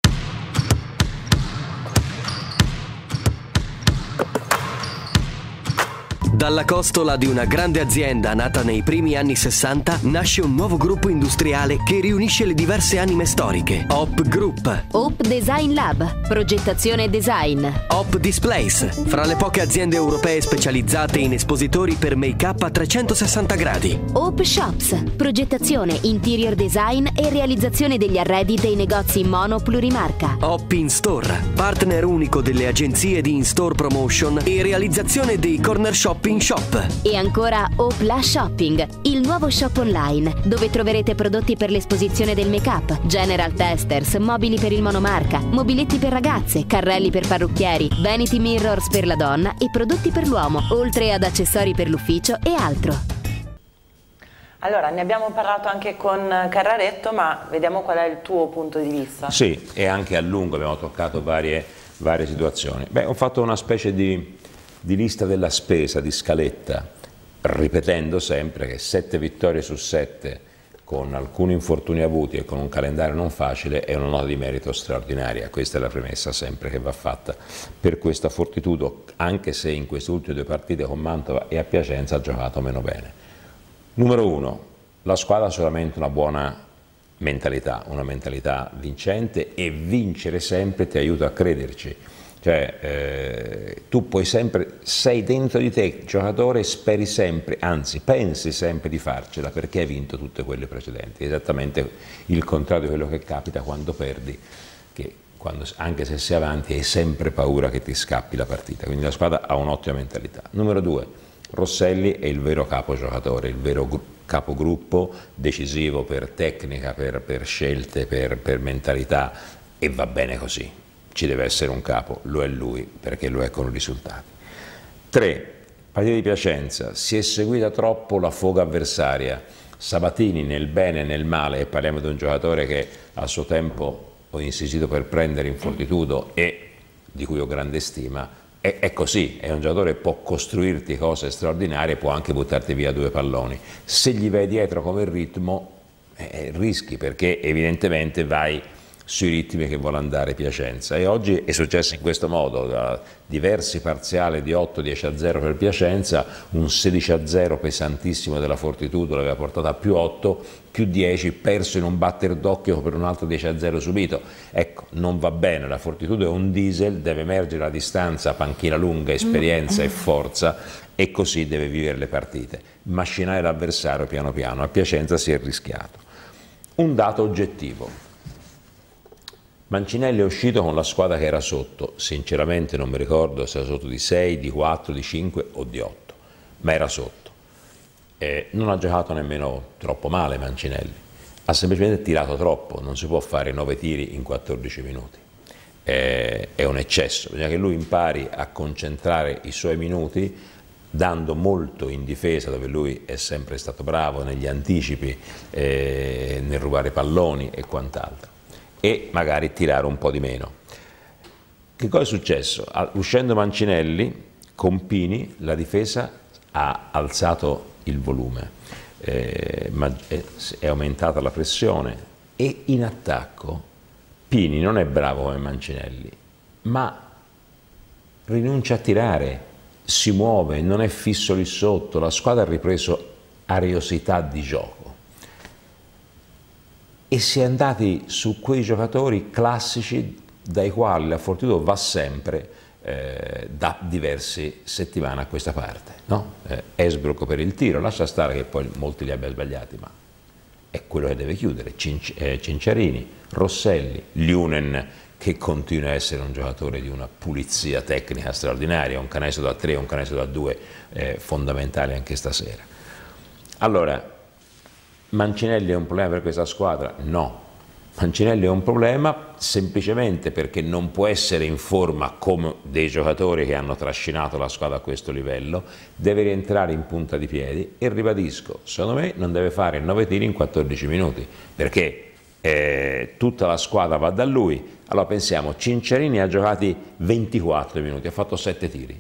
Dalla costola di una grande azienda nata nei primi anni sessanta nasce un nuovo gruppo industriale che riunisce le diverse anime storiche. O P Group. O P Design Lab, progettazione e design. O P Displays, fra le poche aziende europee specializzate in espositori per make-up a trecentosessanta gradi. O P Shops, progettazione, interior design e realizzazione degli arredi dei negozi mono plurimarca. O P In Store, partner unico delle agenzie di in-store promotion e realizzazione dei corner shop in shop. E ancora O P La Shopping, il nuovo shop online dove troverete prodotti per l'esposizione del make-up, general testers, mobili per il monomarca, mobiletti per ragazze, carrelli per parrucchieri, vanity mirrors per la donna e prodotti per l'uomo, oltre ad accessori per l'ufficio e altro. Allora, ne abbiamo parlato anche con Carraretto, ma vediamo qual è il tuo punto di vista. Sì, e anche a lungo abbiamo toccato varie, varie situazioni. Beh, ho fatto una specie di di lista della spesa, di scaletta, ripetendo sempre che sette vittorie su sette con alcuni infortuni avuti e con un calendario non facile è una nota di merito straordinaria. Questa è la premessa sempre che va fatta per questa Fortitudo, anche se in queste ultime due partite con Mantova e a Piacenza ha giocato meno bene. Numero uno, la squadra ha solamente una buona mentalità, una mentalità vincente, e vincere sempre ti aiuta a crederci. Cioè, eh, tu puoi sempre, sei dentro di te, giocatore, speri sempre, anzi pensi sempre di farcela perché hai vinto tutte quelle precedenti. Esattamente il contrario di quello che capita quando perdi, che quando, anche se sei avanti hai sempre paura che ti scappi la partita. Quindi la squadra ha un'ottima mentalità. Numero due, Rosselli è il vero capogiocatore, il vero capogruppo, decisivo per tecnica, per, per scelte, per, per mentalità, e va bene così. ci deve essere un capo, lo è lui, perché lo è con i risultati. tre. Partita di Piacenza, si è seguita troppo la foga avversaria. Sabatini nel bene e nel male, e parliamo di un giocatore che a suo tempo ho insistito per prendere in Fortitudo e di cui ho grande stima, è, è così, è un giocatore che può costruirti cose straordinarie, può anche buttarti via due palloni. Se gli vai dietro come ritmo, eh, rischi, perché evidentemente vai sui ritmi che vuole andare Piacenza, e oggi è successo in questo modo, da diversi parziali di otto dieci a zero per Piacenza, un sedici a zero pesantissimo della Fortitudo l'aveva portato a più otto, più dieci, perso in un batter d'occhio per un altro dieci a zero subito. Ecco, non va bene, la Fortitudo è un diesel, deve emergere a distanza, panchina lunga, esperienza e forza, e così deve vivere le partite, macinare l'avversario piano piano. A Piacenza si è rischiato. Un dato oggettivo: Mancinelli è uscito con la squadra che era sotto, sinceramente non mi ricordo se era sotto di sei, di quattro, di cinque o di otto, ma era sotto. Eh, non ha giocato nemmeno troppo male Mancinelli, ha semplicemente tirato troppo, non si può fare nove tiri in quattordici minuti, eh, è un eccesso, bisogna che lui impari a concentrare i suoi minuti dando molto in difesa, dove lui è sempre stato bravo, negli anticipi, eh, nel rubare palloni e quant'altro, e magari tirare un po' di meno. Che cosa è successo? Uscendo Mancinelli, con Pini la difesa ha alzato il volume, eh, ma è, è aumentata la pressione, e in attacco Pini non è bravo come Mancinelli, ma rinuncia a tirare, si muove, non è fisso lì sotto, la squadra ha ripreso ariosità di gioco. E si è andati su quei giocatori classici dai quali la Fortitudo va sempre eh, da diverse settimane a questa parte, no? eh, Esbrook per il tiro, lascia stare che poi molti li abbia sbagliati, ma è quello che deve chiudere. Cinci, eh, Cinciarini, Rosselli, Liunen, che continua a essere un giocatore di una pulizia tecnica straordinaria, un canestro da tre, un canestro da due, eh, fondamentale anche stasera. Allora, Mancinelli è un problema per questa squadra? No. Mancinelli è un problema semplicemente perché non può essere in forma come dei giocatori che hanno trascinato la squadra a questo livello, deve rientrare in punta di piedi, e ribadisco, secondo me non deve fare nove tiri in quattordici minuti, perché eh, tutta la squadra va da lui. Allora pensiamo, Cinciarini ha giocati ventiquattro minuti, ha fatto sette tiri,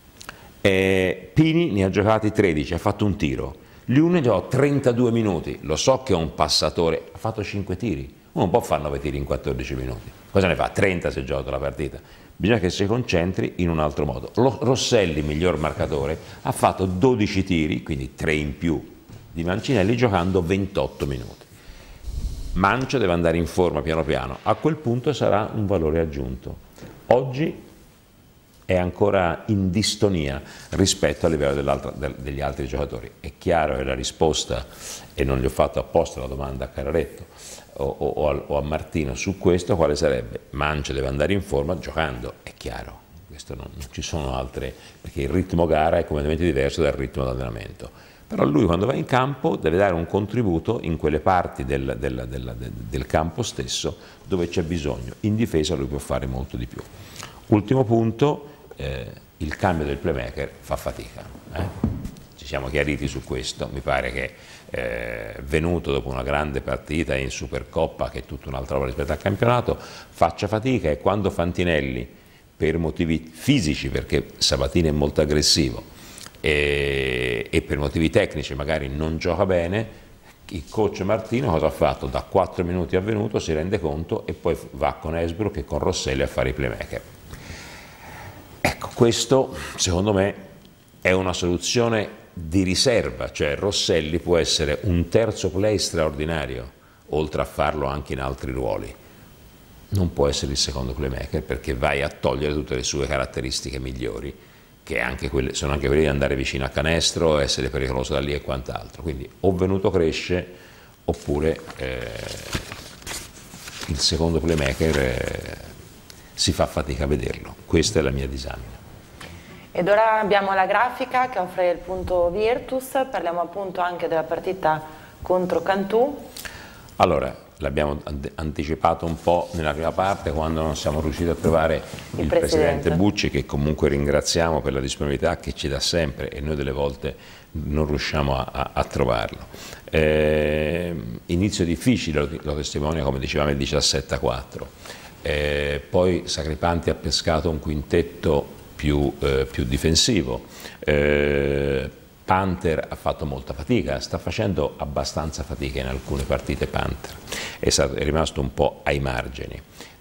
eh, Pini ne ha giocati tredici, ha fatto un tiro, Liunen giocò trentadue minuti, lo so che è un passatore, ha fatto cinque tiri, uno non può fare nove tiri in quattordici minuti, cosa ne fa? trenta se gioca la partita, bisogna che si concentri in un altro modo. Rosselli, miglior marcatore, ha fatto dodici tiri, quindi tre in più di Mancinelli, giocando ventotto minuti. Mancio deve andare in forma piano piano, a quel punto sarà un valore aggiunto. Oggi è ancora in distonia rispetto al livello degli altri giocatori. È chiaro che la risposta, e non gli ho fatto apposta la domanda a Cararetto o, o, a, o a Martino su questo, quale sarebbe? Mancio deve andare in forma giocando, è chiaro, questo non, non ci sono altre, perché il ritmo gara è completamente diverso dal ritmo d'allenamento. Però lui quando va in campo deve dare un contributo in quelle parti del, del, del, del, del campo stesso dove c'è bisogno. In difesa lui può fare molto di più. Ultimo punto, eh, il cambio del playmaker fa fatica. Eh? Ci siamo chiariti su questo, mi pare che eh, venuto dopo una grande partita in Supercoppa, che è tutta un'altra roba rispetto al campionato, faccia fatica, e quando Fantinelli, per motivi fisici, perché Sabatini è molto aggressivo, e, e per motivi tecnici magari non gioca bene, il coach Martino cosa ha fatto? Da quattro minuti è venuto, si rende conto e poi va con Esbrook e con Rosselli a fare i playmaker. Ecco, questo secondo me è una soluzione di riserva, cioè Rosselli può essere un terzo play straordinario, oltre a farlo anche in altri ruoli. Non può essere il secondo playmaker, perché vai a togliere tutte le sue caratteristiche migliori, che anche quelle, sono anche quelle di andare vicino a canestro, essere pericoloso da lì e quant'altro. Quindi o venuto cresce, oppure eh, il secondo playmaker eh, si fa fatica a vederlo. Questa è la mia disamina. Ed ora abbiamo la grafica che offre il punto Virtus, parliamo appunto anche della partita contro Cantù. Allora, l'abbiamo anticipato un po' nella prima parte quando non siamo riusciti a trovare il, il Presidente. Presidente Bucci, che comunque ringraziamo per la disponibilità che ci dà sempre, e noi delle volte non riusciamo a, a, a trovarlo. Eh, inizio difficile, lo, lo testimonia come dicevamo il diciassette a quattro, eh, poi Sacripanti ha pescato un quintetto più, eh, più difensivo. Eh, Panther ha fatto molta fatica, sta facendo abbastanza fatica in alcune partite. Panther è, stato, è rimasto un po' ai margini.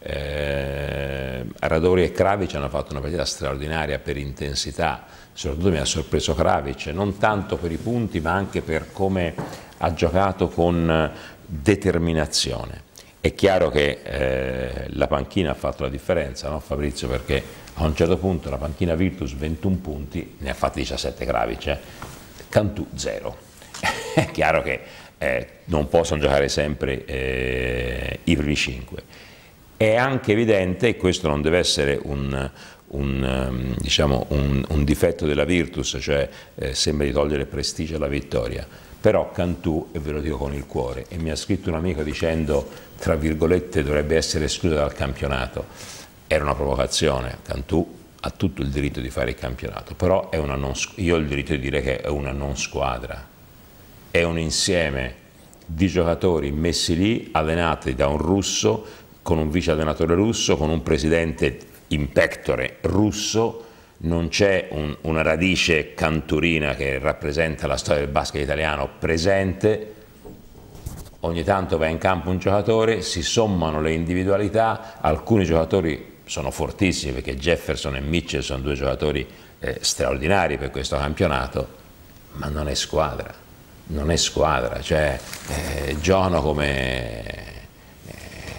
Eh, Radori e Kravic hanno fatto una partita straordinaria per intensità, soprattutto mi ha sorpreso Kravic, non tanto per i punti ma anche per come ha giocato con determinazione. È chiaro che eh, la panchina ha fatto la differenza, no Fabrizio? Perché a un certo punto la panchina Virtus ventuno punti, ne ha fatti diciassette Kravic, eh? Cantù zero. È chiaro che eh, non possono giocare sempre eh, i primi cinque. È anche evidente, e questo non deve essere un, un, diciamo, un, un difetto della Virtus, cioè eh, sembra di togliere prestigio alla vittoria, però Cantù, e ve lo dico con il cuore, e mi ha scritto un amico dicendo, tra virgolette, dovrebbe essere escluso dal campionato. Era una provocazione. Cantù ha tutto il diritto di fare il campionato, però è una non, io ho il diritto di dire che è una non squadra, è un insieme di giocatori messi lì, allenati da un russo, con un vice allenatore russo, con un presidente in pectore russo. Non c'è un, una radice canturina che rappresenta la storia del basket italiano presente. Ogni tanto va in campo un giocatore, si sommano le individualità, alcuni giocatori sono fortissimi, perché Jefferson e Mitchell sono due giocatori eh, straordinari per questo campionato, ma non è squadra, non è squadra, cioè eh, giocano come eh,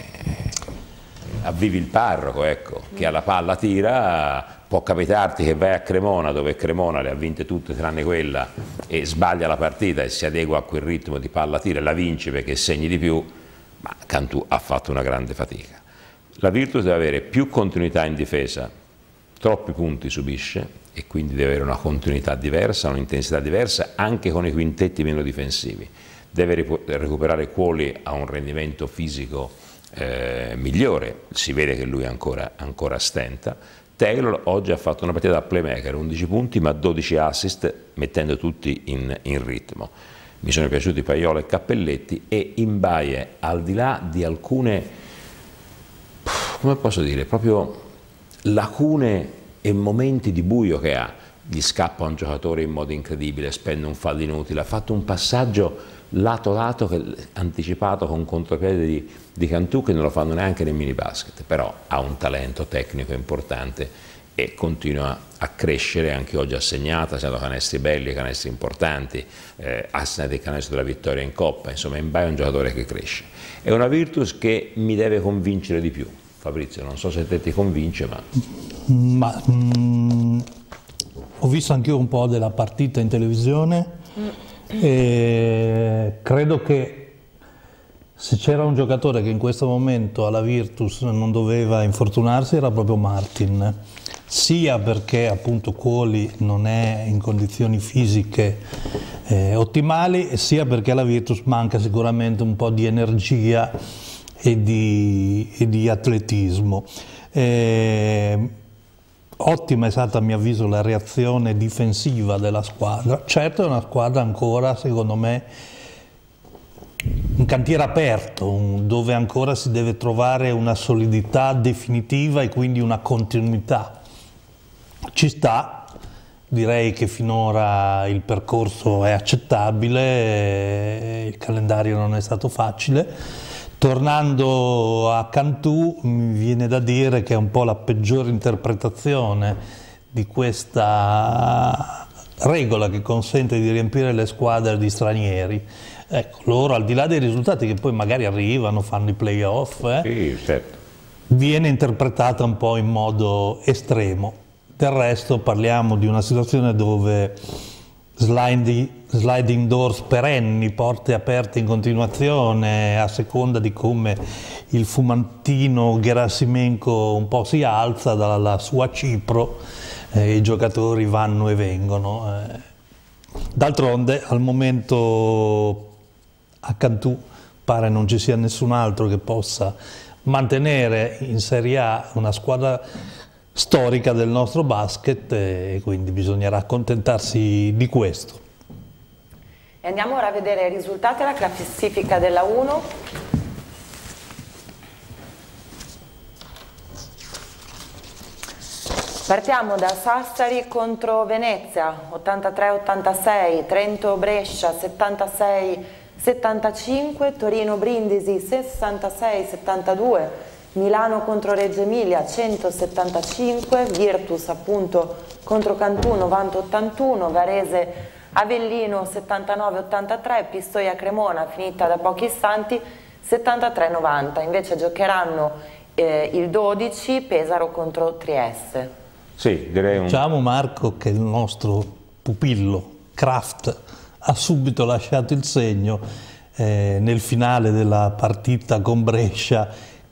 avvivi il parroco, ecco, che alla palla tira. Può capitarti che vai a Cremona, dove Cremona le ha vinte tutte tranne quella, e sbaglia la partita e si adegua a quel ritmo di palla tira e la vinci perché segni di più, ma Cantù ha fatto una grande fatica. La Virtus deve avere più continuità in difesa, troppi punti subisce e quindi deve avere una continuità diversa, un'intensità diversa anche con i quintetti meno difensivi. Deve recuperare Quali a un rendimento fisico eh, migliore, si vede che lui ancora, ancora stenta. Taylor oggi ha fatto una partita da playmaker, undici punti ma dodici assist, mettendo tutti in, in ritmo. Mi sono piaciuti Paiola e Cappelletti, e Mbaye, al di là di alcune, come posso dire, proprio lacune e momenti di buio che ha, gli scappa un giocatore in modo incredibile, spende un fallo inutile, ha fatto un passaggio lato lato che, anticipato con contropiede di, di Cantù, che non lo fanno neanche nei mini basket, però ha un talento tecnico importante e continua a crescere. Anche oggi ha segnato, ha segnato canestri belli, canestri importanti, eh, ha segnato il canestro della vittoria in Coppa, insomma Mbaye è un giocatore che cresce. È una Virtus che mi deve convincere di più. Fabrizio, non so se te ti convince, ma... ma mm, ho visto anche io un po' della partita in televisione. Mm. E credo che se c'era un giocatore che in questo momento alla Virtus non doveva infortunarsi era proprio Martin, sia perché appunto Quali non è in condizioni fisiche eh, ottimali, sia perché alla Virtus manca sicuramente un po' di energia e di, e di atletismo. Eh, Ottima è stata a mio avviso la reazione difensiva della squadra. Certo è una squadra ancora, secondo me, un cantiere aperto, un, dove ancora si deve trovare una solidità definitiva e quindi una continuità. Ci sta, direi che finora il percorso è accettabile, il calendario non è stato facile. Tornando a Cantù, mi viene da dire che è un po' la peggiore interpretazione di questa regola che consente di riempire le squadre di stranieri. Ecco, loro, al di là dei risultati che poi magari arrivano, fanno i playoff, eh, sì, certo, viene interpretata un po' in modo estremo. Del resto parliamo di una situazione dove sliding, sliding doors perenni, porte aperte in continuazione, a seconda di come il fumantino Gerasimenko un po' si alza dalla sua cipro, eh, i giocatori vanno e vengono. Eh. D'altronde al momento a Cantù pare non ci sia nessun altro che possa mantenere in Serie A una squadra storica del nostro basket, e quindi bisognerà accontentarsi di questo. E andiamo ora a vedere i risultati della classifica della uno. Partiamo da Sassari contro Venezia, ottantatré ottantasei, Trento Brescia settantasei settantacinque, Torino Brindisi sessantasei settantadue, Milano contro Reggio Emilia centosettantacinque, Virtus appunto contro Cantù novanta ottantuno, Varese Avellino settantanove ottantatré, Pistoia Cremona finita da pochi istanti settantatré novanta. Invece giocheranno eh, il dodici Pesaro contro Trieste. Sì, direi un... Diciamo, Marco, che il nostro pupillo Kraft ha subito lasciato il segno eh, nel finale della partita con Brescia,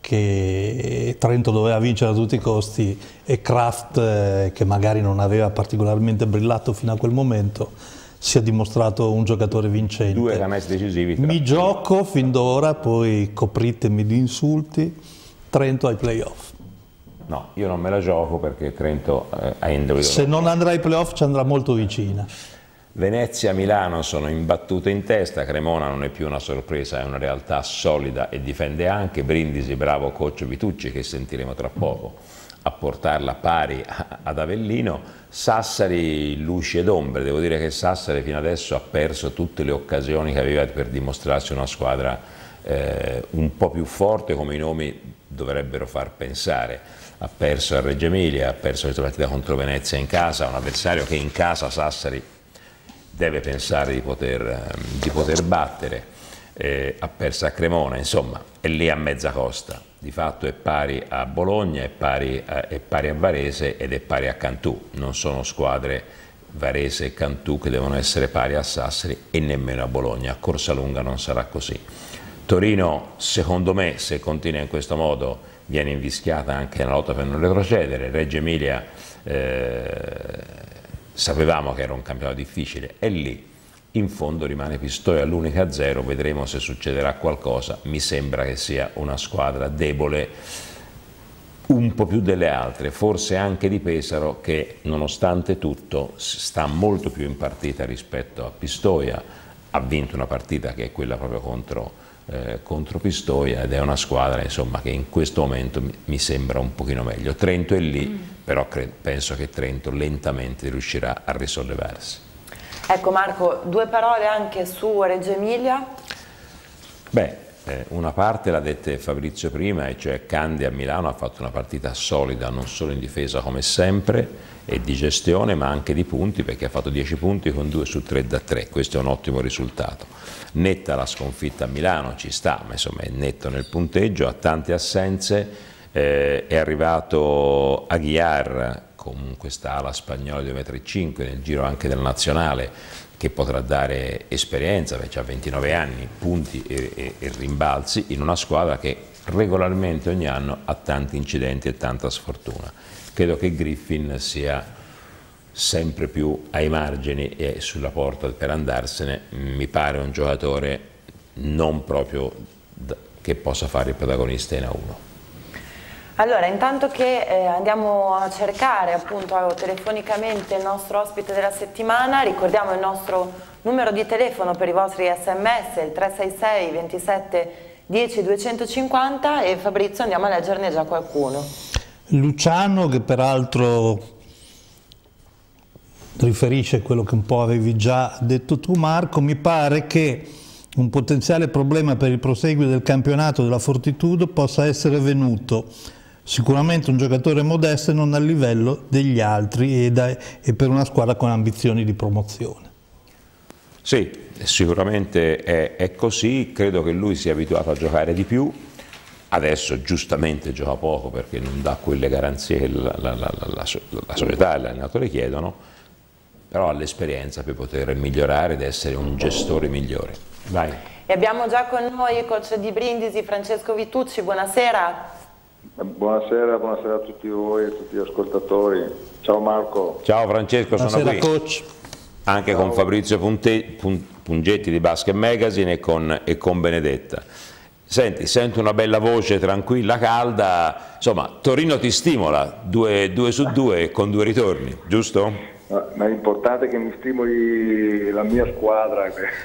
che Trento doveva vincere a tutti i costi, e Kraft, eh, che magari non aveva particolarmente brillato fino a quel momento, si è dimostrato un giocatore vincente. Due canestri decisivi. Tra... Mi gioco fin d'ora, poi copritemi di insulti, Trento ai playoff. No, io non me la gioco perché Trento eh, ha indovinato. Se non andrà ai playoff ci andrà molto vicina. Venezia e Milano sono imbattute in testa, Cremona non è più una sorpresa, è una realtà solida e difende anche. Brindisi, bravo coach Vitucci, che sentiremo tra poco, a portarla pari ad Avellino. Sassari, luci ed ombre. Devo dire che Sassari fino adesso ha perso tutte le occasioni che aveva per dimostrarsi una squadra eh, un po' più forte, come i nomi dovrebbero far pensare. Ha perso a Reggio Emilia, ha perso questa partita contro Venezia in casa, un avversario che in casa Sassari deve pensare di poter, di poter battere. Eh, ha perso a Cremona, insomma è lì a mezza costa, di fatto è pari a Bologna, è pari a, è pari a Varese ed è pari a Cantù. Non sono squadre, Varese e Cantù, che devono essere pari a Sassari e nemmeno a Bologna. A Corsalunga non sarà così. Torino, secondo me, se continua in questo modo, viene invischiata anche nella lotta per non retrocedere. Reggio Emilia eh, sapevamo che era un campionato difficile, è lì. In fondo rimane Pistoia all'unica a zero, vedremo se succederà qualcosa. Mi sembra che sia una squadra debole un po' più delle altre, forse anche di Pesaro, che nonostante tutto sta molto più in partita rispetto a Pistoia. Ha vinto una partita che è quella proprio contro, eh, contro Pistoia, ed è una squadra, insomma, che in questo momento mi, mi sembra un pochino meglio. Trento è lì, mm. però penso che Trento lentamente riuscirà a risollevarsi. Ecco Marco, due parole anche su Reggio Emilia. Beh, eh, una parte l'ha detta Fabrizio prima, e cioè Candia a Milano ha fatto una partita solida, non solo in difesa come sempre, e di gestione, ma anche di punti, perché ha fatto dieci punti con due su tre da tre, questo è un ottimo risultato. Netta la sconfitta a Milano, ci sta, ma insomma è netto nel punteggio, ha tante assenze, eh, è arrivato Aguiar, con questa ala spagnola di due virgola cinque metri nel giro anche del nazionale, che potrà dare esperienza, perché ha ventinove anni, punti e, e, e rimbalzi, in una squadra che regolarmente ogni anno ha tanti incidenti e tanta sfortuna. Credo che Griffin sia sempre più ai margini e sulla porta per andarsene. Mi pare un giocatore non proprio che possa fare il protagonista in A uno. Allora, intanto che eh, andiamo a cercare appunto telefonicamente il nostro ospite della settimana, ricordiamo il nostro numero di telefono per i vostri sms, il tre sei sei ventisette dieci duecentocinquanta, e Fabrizio andiamo a leggerne già qualcuno. Luciano, che peraltro riferisce quello che un po' avevi già detto tu Marco, mi pare che un potenziale problema per il proseguio del campionato della Fortitudo possa essere venuto sicuramente un giocatore modesto e non al livello degli altri, e, da, e per una squadra con ambizioni di promozione. Sì, sicuramente è, è così, credo che lui sia abituato a giocare di più, adesso giustamente gioca poco perché non dà quelle garanzie che la, la, la, la, la società e l'allenatore chiedono, però ha l'esperienza per poter migliorare ed essere un gestore migliore. Vai. E abbiamo già con noi il coach di Brindisi, Francesco Vitucci, buonasera. Buonasera, buonasera a tutti voi e a tutti gli ascoltatori. Ciao Marco. Ciao Francesco, buonasera, sono qui. Coach. anche Ciao. Con Fabrizio Punte, Pun, Pungetti di Basket Magazine e con, e con Benedetta. Senti, sento una bella voce tranquilla, calda, insomma Torino ti stimola, due, due su due con due ritorni, giusto? Ma è importante che mi stimoli la mia squadra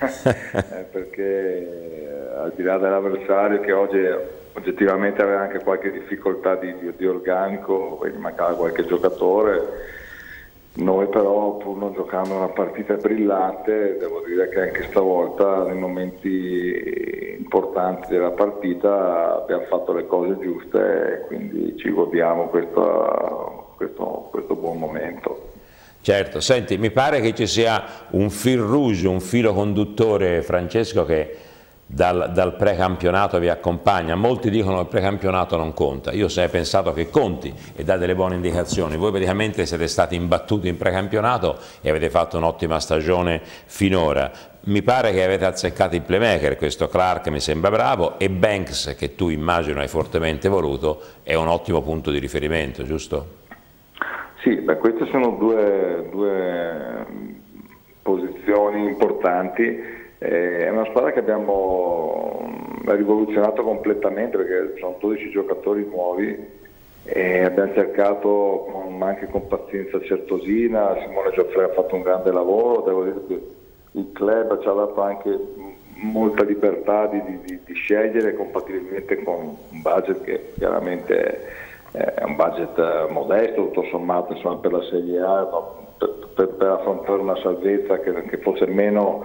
perché al di là dell'avversario che oggi oggettivamente aveva anche qualche difficoltà di, di, di organico, quindi mancava qualche giocatore, noi però pur non giocando una partita brillante devo dire che anche stavolta nei momenti importanti della partita abbiamo fatto le cose giuste e quindi ci godiamo questo, questo, questo buon momento. Certo, senti, mi pare che ci sia un fil rouge, un filo conduttore, Francesco, che dal, dal precampionato vi accompagna. Molti dicono che il precampionato non conta, io ho sempre pensato che conti e dà delle buone indicazioni. Voi praticamente siete stati imbattuti in precampionato e avete fatto un'ottima stagione finora. Mi pare che avete azzeccato il playmaker, questo Clark mi sembra bravo, e Banks, che tu immagino hai fortemente voluto, è un ottimo punto di riferimento, giusto? Sì, beh, queste sono due, due posizioni importanti, eh, è una squadra che abbiamo rivoluzionato completamente perché sono dodici giocatori nuovi e abbiamo cercato con, anche con pazienza certosina, Simone Gioffre ha fatto un grande lavoro, devo dire che il club ci ha dato anche molta libertà di, di, di scegliere compatibilmente con un budget che chiaramente è un budget modesto, tutto sommato, insomma, per la Serie A, no? per, per, per affrontare una salvezza che, che fosse meno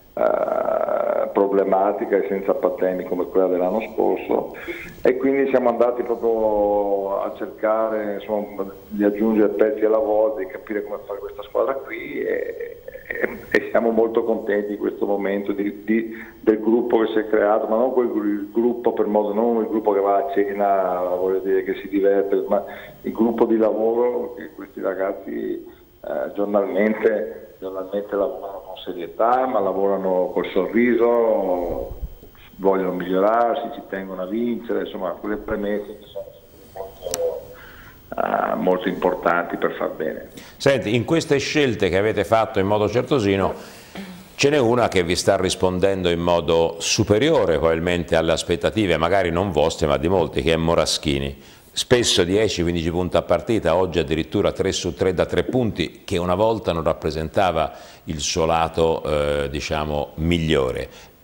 eh, problematica e senza patemi come quella dell'anno scorso, e quindi siamo andati proprio a cercare, insomma, di aggiungere pezzi alla volta, di capire come fare questa squadra qui e, e, e siamo molto contenti di questo momento di, di, del gruppo che si è creato, ma non quel il gruppo per modo, non il gruppo che va a cena, voglio dire, che si diverte, ma il gruppo di lavoro che questi ragazzi eh, giornalmente, giornalmente lavorano con serietà, ma lavorano col sorriso, vogliono migliorarsi, ci tengono a vincere, insomma quelle premesse che sono molto, uh, molto importanti per far bene. Senti, in queste scelte che avete fatto in modo certosino ce n'è una che vi sta rispondendo in modo superiore probabilmente alle aspettative, magari non vostre ma di molti, che è Moraschini. Spesso dieci quindici punti a partita, oggi addirittura tre su tre da tre punti, che una volta non rappresentava il suo lato eh, diciamo migliore.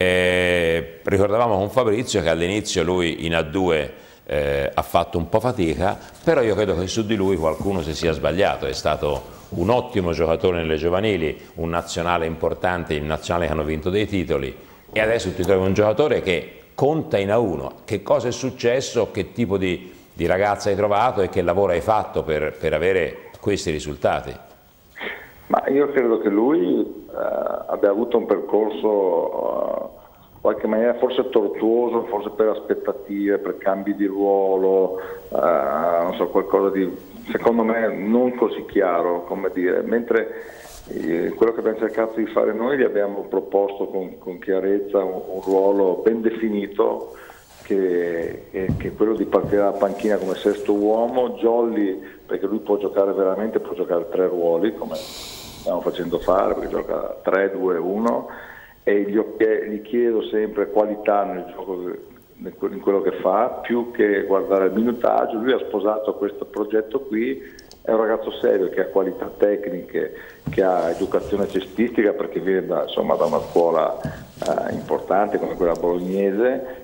E ricordavamo con Fabrizio che all'inizio lui in A due eh, ha fatto un po' fatica, però io credo che su di lui qualcuno si sia sbagliato, è stato un ottimo giocatore nelle giovanili, un nazionale importante, in nazionale che hanno vinto dei titoli, e adesso ti trovi un giocatore che conta in A uno. Che cosa è successo, che tipo di, di ragazza hai trovato e che lavoro hai fatto per, per avere questi risultati? Ma io credo che lui eh, abbia avuto un percorso uh, in qualche maniera forse tortuoso, forse per aspettative, per cambi di ruolo, uh, non so, qualcosa di secondo me non così chiaro, come dire, mentre eh, quello che abbiamo cercato di fare noi gli abbiamo proposto con, con chiarezza un, un ruolo ben definito che è, che è quello di partire dalla panchina come sesto uomo, Jolly perché lui può giocare veramente, può giocare tre ruoli come stiamo facendo fare, perché gioca tre, due, uno, e gli, gli chiedo sempre qualità nel gioco, in quello che fa, più che guardare il minutaggio. Lui ha sposato questo progetto qui, è un ragazzo serio che ha qualità tecniche, che ha educazione cestistica perché viene da, insomma, da una scuola eh, importante come quella bolognese,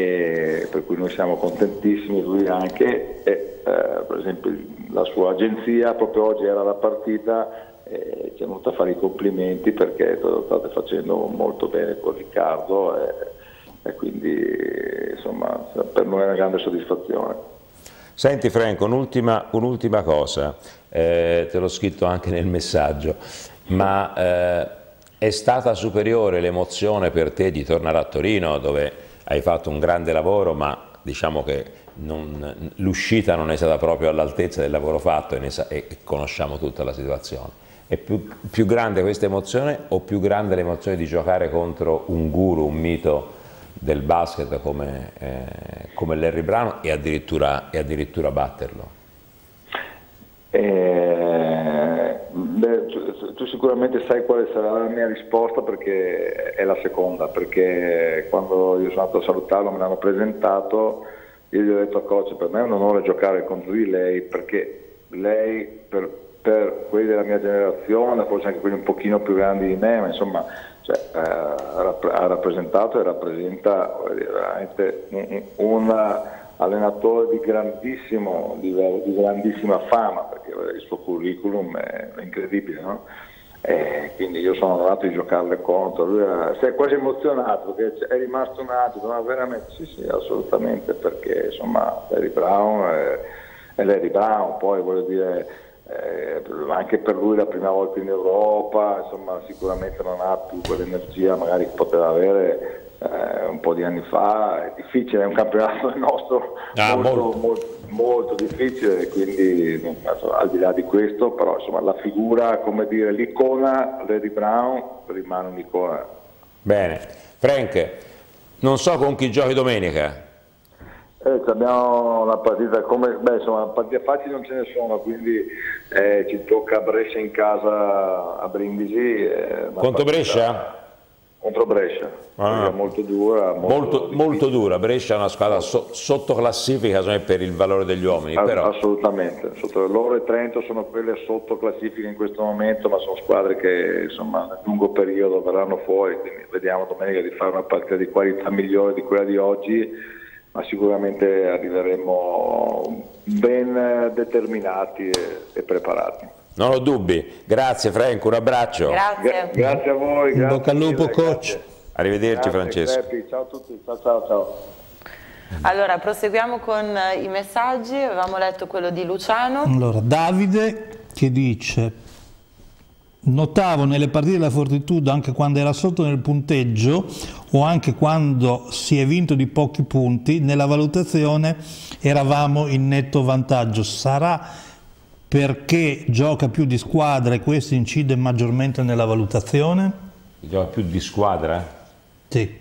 e per cui noi siamo contentissimi, lui anche, e, eh, per esempio la sua agenzia proprio oggi era la partita e ci è venuta a fare i complimenti perché lo state facendo molto bene con Riccardo e, e quindi insomma per noi è una grande soddisfazione. Senti Franco, un'ultima un'ultima cosa, eh, te l'ho scritto anche nel messaggio, ma eh, è stata superiore l'emozione per te di tornare a Torino, dove hai fatto un grande lavoro, ma diciamo che l'uscita non è stata proprio all'altezza del lavoro fatto e, ne sa, e conosciamo tutta la situazione. È più, più grande questa emozione o più grande l'emozione di giocare contro un guru, un mito del basket come, eh, come Larry Brown e addirittura, e addirittura batterlo? Eh, beh, tu sicuramente sai quale sarà la mia risposta, perché è la seconda, perché quando io sono andato a salutarlo, me l'hanno presentato, io gli ho detto coach, per me è un onore giocare contro di lei, perché lei per, per quelli della mia generazione, forse anche quelli un pochino più grandi di me, ma insomma cioè, eh, ha rappresentato e rappresenta veramente un, un allenatore di grandissimo livello, di grandissima fama, perché il suo curriculum è, è incredibile, no? E quindi io sono onorato di giocarle contro, lui era, si è quasi emozionato perché è rimasto un attimo, ma veramente sì sì assolutamente, perché insomma Larry Brown è, è Larry Brown, poi voglio dire eh, anche per lui la prima volta in Europa, insomma sicuramente non ha più quell'energia magari che poteva avere Eh, un po' di anni fa. È difficile, è un campionato nostro ah, molto, molto. Molto, molto difficile, quindi insomma, al di là di questo, però insomma la figura, come dire, l'icona Larry Brown rimane un'icona. Bene, Frank, non so con chi giochi domenica. Eh, abbiamo una partita come, beh insomma partite facili non ce ne sono, quindi eh, ci tocca Brescia in casa a Brindisi. Eh, contro Brescia? Contro Brescia, ah. molto dura. Molto, molto, molto dura, Brescia è una squadra so, sotto classifica per il valore degli uomini. Ass però. Assolutamente, sotto, loro e Trento sono quelle sotto classifica in questo momento, ma sono squadre che insomma nel lungo periodo verranno fuori, quindi vediamo domenica di fare una partita di qualità migliore di quella di oggi, ma sicuramente arriveremo ben determinati e, e preparati. Non ho dubbi. Grazie Frank, un abbraccio. Grazie. Grazie a voi. In bocca al lupo, coach. Grazie. Arrivederci, grazie, Francesco. Greppi. Ciao a tutti. Ciao, ciao, ciao. Allora, proseguiamo con i messaggi. Avevamo letto quello di Luciano. Allora, Davide che dice: notavo nelle partite della Fortitudo, anche quando era sotto nel punteggio o anche quando si è vinto di pochi punti, nella valutazione eravamo in netto vantaggio. Sarà perché gioca più di squadra e questo incide maggiormente nella valutazione? Gioca più di squadra? Sì.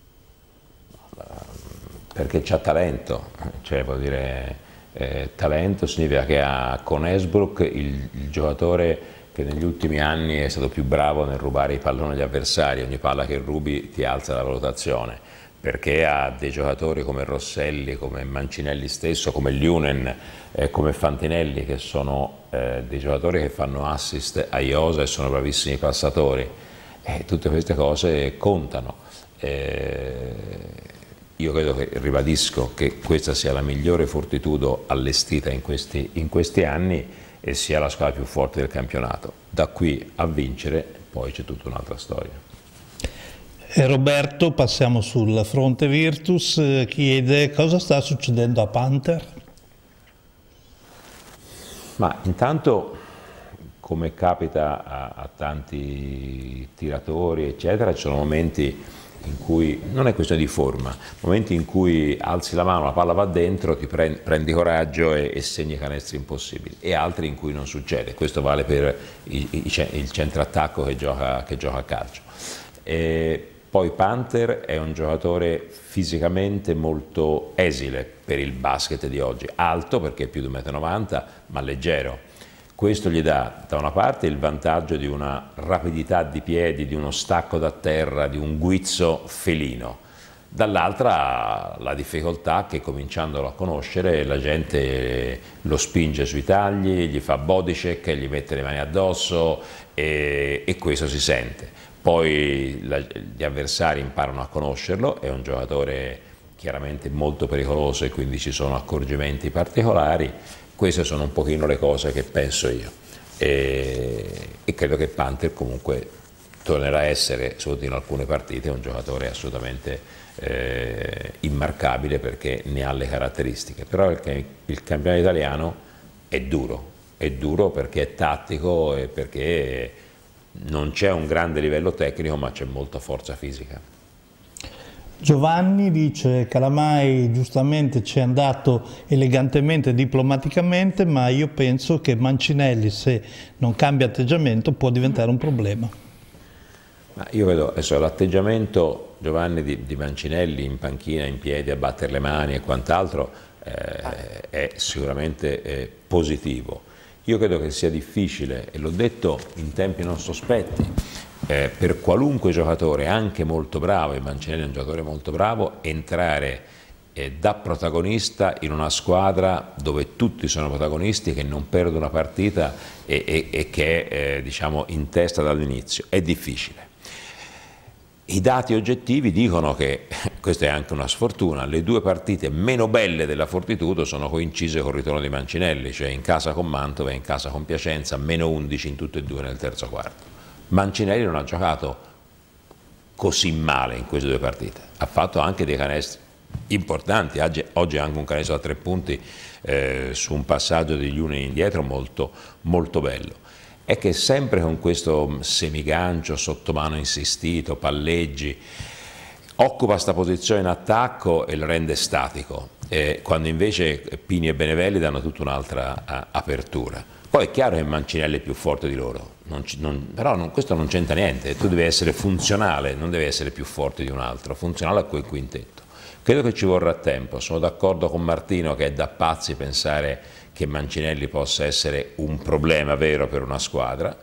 Perché c'ha talento, cioè vuol dire eh, talento significa che ha con Esbrook il, il giocatore che negli ultimi anni è stato più bravo nel rubare i palloni agli avversari, ogni palla che rubi ti alza la valutazione, perché ha dei giocatori come Rosselli, come Mancinelli stesso, come Lunen, eh, come Fantinelli, che sono eh, dei giocatori che fanno assist a Iosa e sono bravissimi passatori, e tutte queste cose contano. Eh, io credo che, ribadisco, che questa sia la migliore Fortitudo allestita in questi, in questi anni e sia la squadra più forte del campionato. Da qui a vincere poi c'è tutta un'altra storia. E Roberto, passiamo sul fronte Virtus, chiede cosa sta succedendo a Panther? Ma intanto, come capita a, a tanti tiratori eccetera, ci sono momenti in cui, non è questione di forma, momenti in cui alzi la mano, la palla va dentro, ti prendi, prendi coraggio e, e segni canestri impossibili, e altri in cui non succede. Questo vale per i, i, il centrattacco che gioca, che gioca a calcio. E poi Panther è un giocatore fisicamente molto esile per il basket di oggi, alto perché è più di un metro e novanta, ma leggero. Questo gli dà da una parte il vantaggio di una rapidità di piedi, di uno stacco da terra, di un guizzo felino, dall'altra la difficoltà che, cominciandolo a conoscere, la gente lo spinge sui tagli, gli fa body check, gli mette le mani addosso e, e questo si sente. Poi la, gli avversari imparano a conoscerlo, è un giocatore chiaramente molto pericoloso e quindi ci sono accorgimenti particolari. Queste sono un pochino le cose che penso io e, e credo che Panther comunque tornerà a essere, soprattutto in alcune partite, un giocatore assolutamente eh, immarcabile perché ne ha le caratteristiche. Però il, il campionato italiano è duro, è duro perché è tattico e perché non c'è un grande livello tecnico, ma c'è molta forza fisica. Giovanni dice: Calamai giustamente ci è andato elegantemente, diplomaticamente, ma io penso che Mancinelli, se non cambia atteggiamento, può diventare un problema. Ma io vedo adesso l'atteggiamento, Giovanni, di, di Mancinelli in panchina, in piedi, a battere le mani e quant'altro, eh, è sicuramente eh, positivo. Io credo che sia difficile, e l'ho detto in tempi non sospetti, eh, per qualunque giocatore, anche molto bravo, e Mancinelli è un giocatore molto bravo, entrare eh, da protagonista in una squadra dove tutti sono protagonisti, che non perdono una partita e, e, e che è eh, diciamo, in testa dall'inizio. È difficile. I dati oggettivi dicono che, questa è anche una sfortuna, le due partite meno belle della Fortitudo sono coincise col ritorno di Mancinelli, cioè in casa con Mantova e in casa con Piacenza, meno undici in tutte e due nel terzo quarto. Mancinelli non ha giocato così male in queste due partite, ha fatto anche dei canestri importanti, oggi anche un canestro da tre punti eh, su un passaggio degli uni indietro molto, molto bello. È che sempre con questo semigancio, sottomano insistito, palleggi, occupa questa posizione in attacco e lo rende statico, eh, quando invece Pini e Benevelli danno tutta un'altra apertura. Poi è chiaro che Mancinelli è più forte di loro, non ci, non, però non, questo non c'entra niente, tu devi essere funzionale, non devi essere più forte di un altro, funzionale a quel quintetto. Credo che ci vorrà tempo, sono d'accordo con Martino che è da pazzi pensare che Mancinelli possa essere un problema vero per una squadra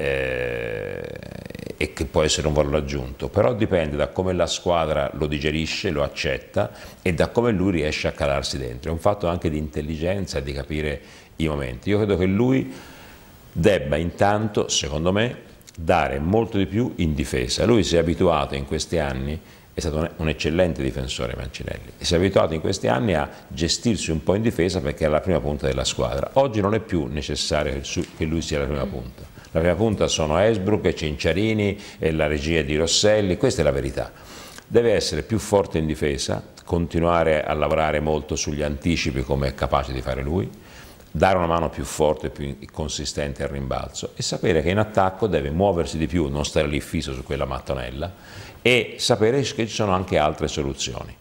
eh, e che può essere un valore aggiunto, però dipende da come la squadra lo digerisce, lo accetta e da come lui riesce a calarsi dentro. È un fatto anche di intelligenza e di capire i momenti. Io credo che lui debba intanto, secondo me, dare molto di più in difesa. Lui si è abituato in questi anni, è stato un eccellente difensore Mancinelli, e si è abituato in questi anni a gestirsi un po' in difesa perché era la prima punta della squadra. Oggi non è più necessario che lui sia la prima punta. La prima punta sono Esbrook, Cinciarini e la regia di Rosselli, questa è la verità. Deve essere più forte in difesa, continuare a lavorare molto sugli anticipi come è capace di fare lui, dare una mano più forte e più consistente al rimbalzo e sapere che in attacco deve muoversi di più, non stare lì fisso su quella mattonella, e sapere che ci sono anche altre soluzioni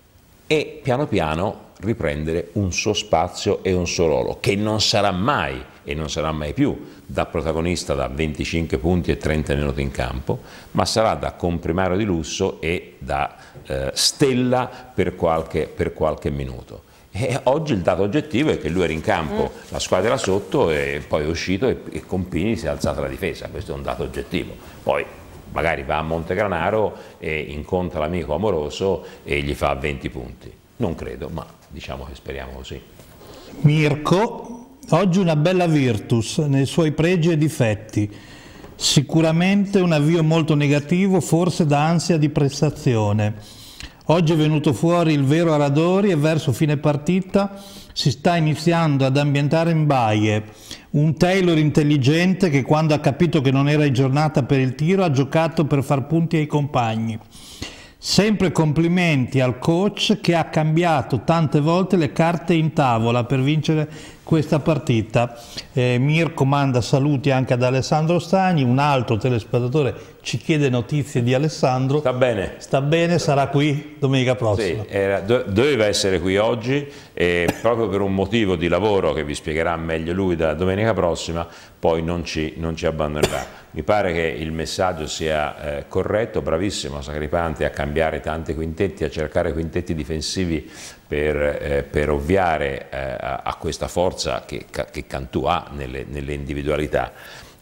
e piano piano riprendere un suo spazio e un suo ruolo che non sarà mai e non sarà mai più da protagonista da venticinque punti e trenta minuti in campo, ma sarà da comprimario di lusso e da eh, stella per qualche, per qualche minuto. E oggi il dato oggettivo è che lui era in campo, la squadra era sotto e poi è uscito e, e con Pini si è alzata la difesa, questo è un dato oggettivo. Poi magari va a Montegranaro e incontra l'amico amoroso e gli fa venti punti. Non credo, ma diciamo che speriamo così. Mirko, oggi una bella Virtus nei suoi pregi e difetti. Sicuramente un avvio molto negativo, forse da ansia di prestazione. Oggi è venuto fuori il vero Aradori e verso fine partita si sta iniziando ad ambientare in baie. Un Taylor intelligente che quando ha capito che non era in giornata per il tiro ha giocato per far punti ai compagni. Sempre complimenti al coach che ha cambiato tante volte le carte in tavola per vincere questa partita. Eh, Mirko manda saluti anche ad Alessandro Stagni, un altro telespettatore ci chiede notizie di Alessandro. Sta bene. Sta bene, sarà qui domenica prossima. Sì, era, doveva essere qui oggi e proprio per un motivo di lavoro che vi spiegherà meglio lui da domenica prossima, poi non ci, non ci abbandonerà. Mi pare che il messaggio sia eh, corretto, bravissimo Sacripanti a cambiare tanti quintetti, a cercare quintetti difensivi per, eh, per ovviare eh, a, a questa forza che, che Cantù ha nelle, nelle individualità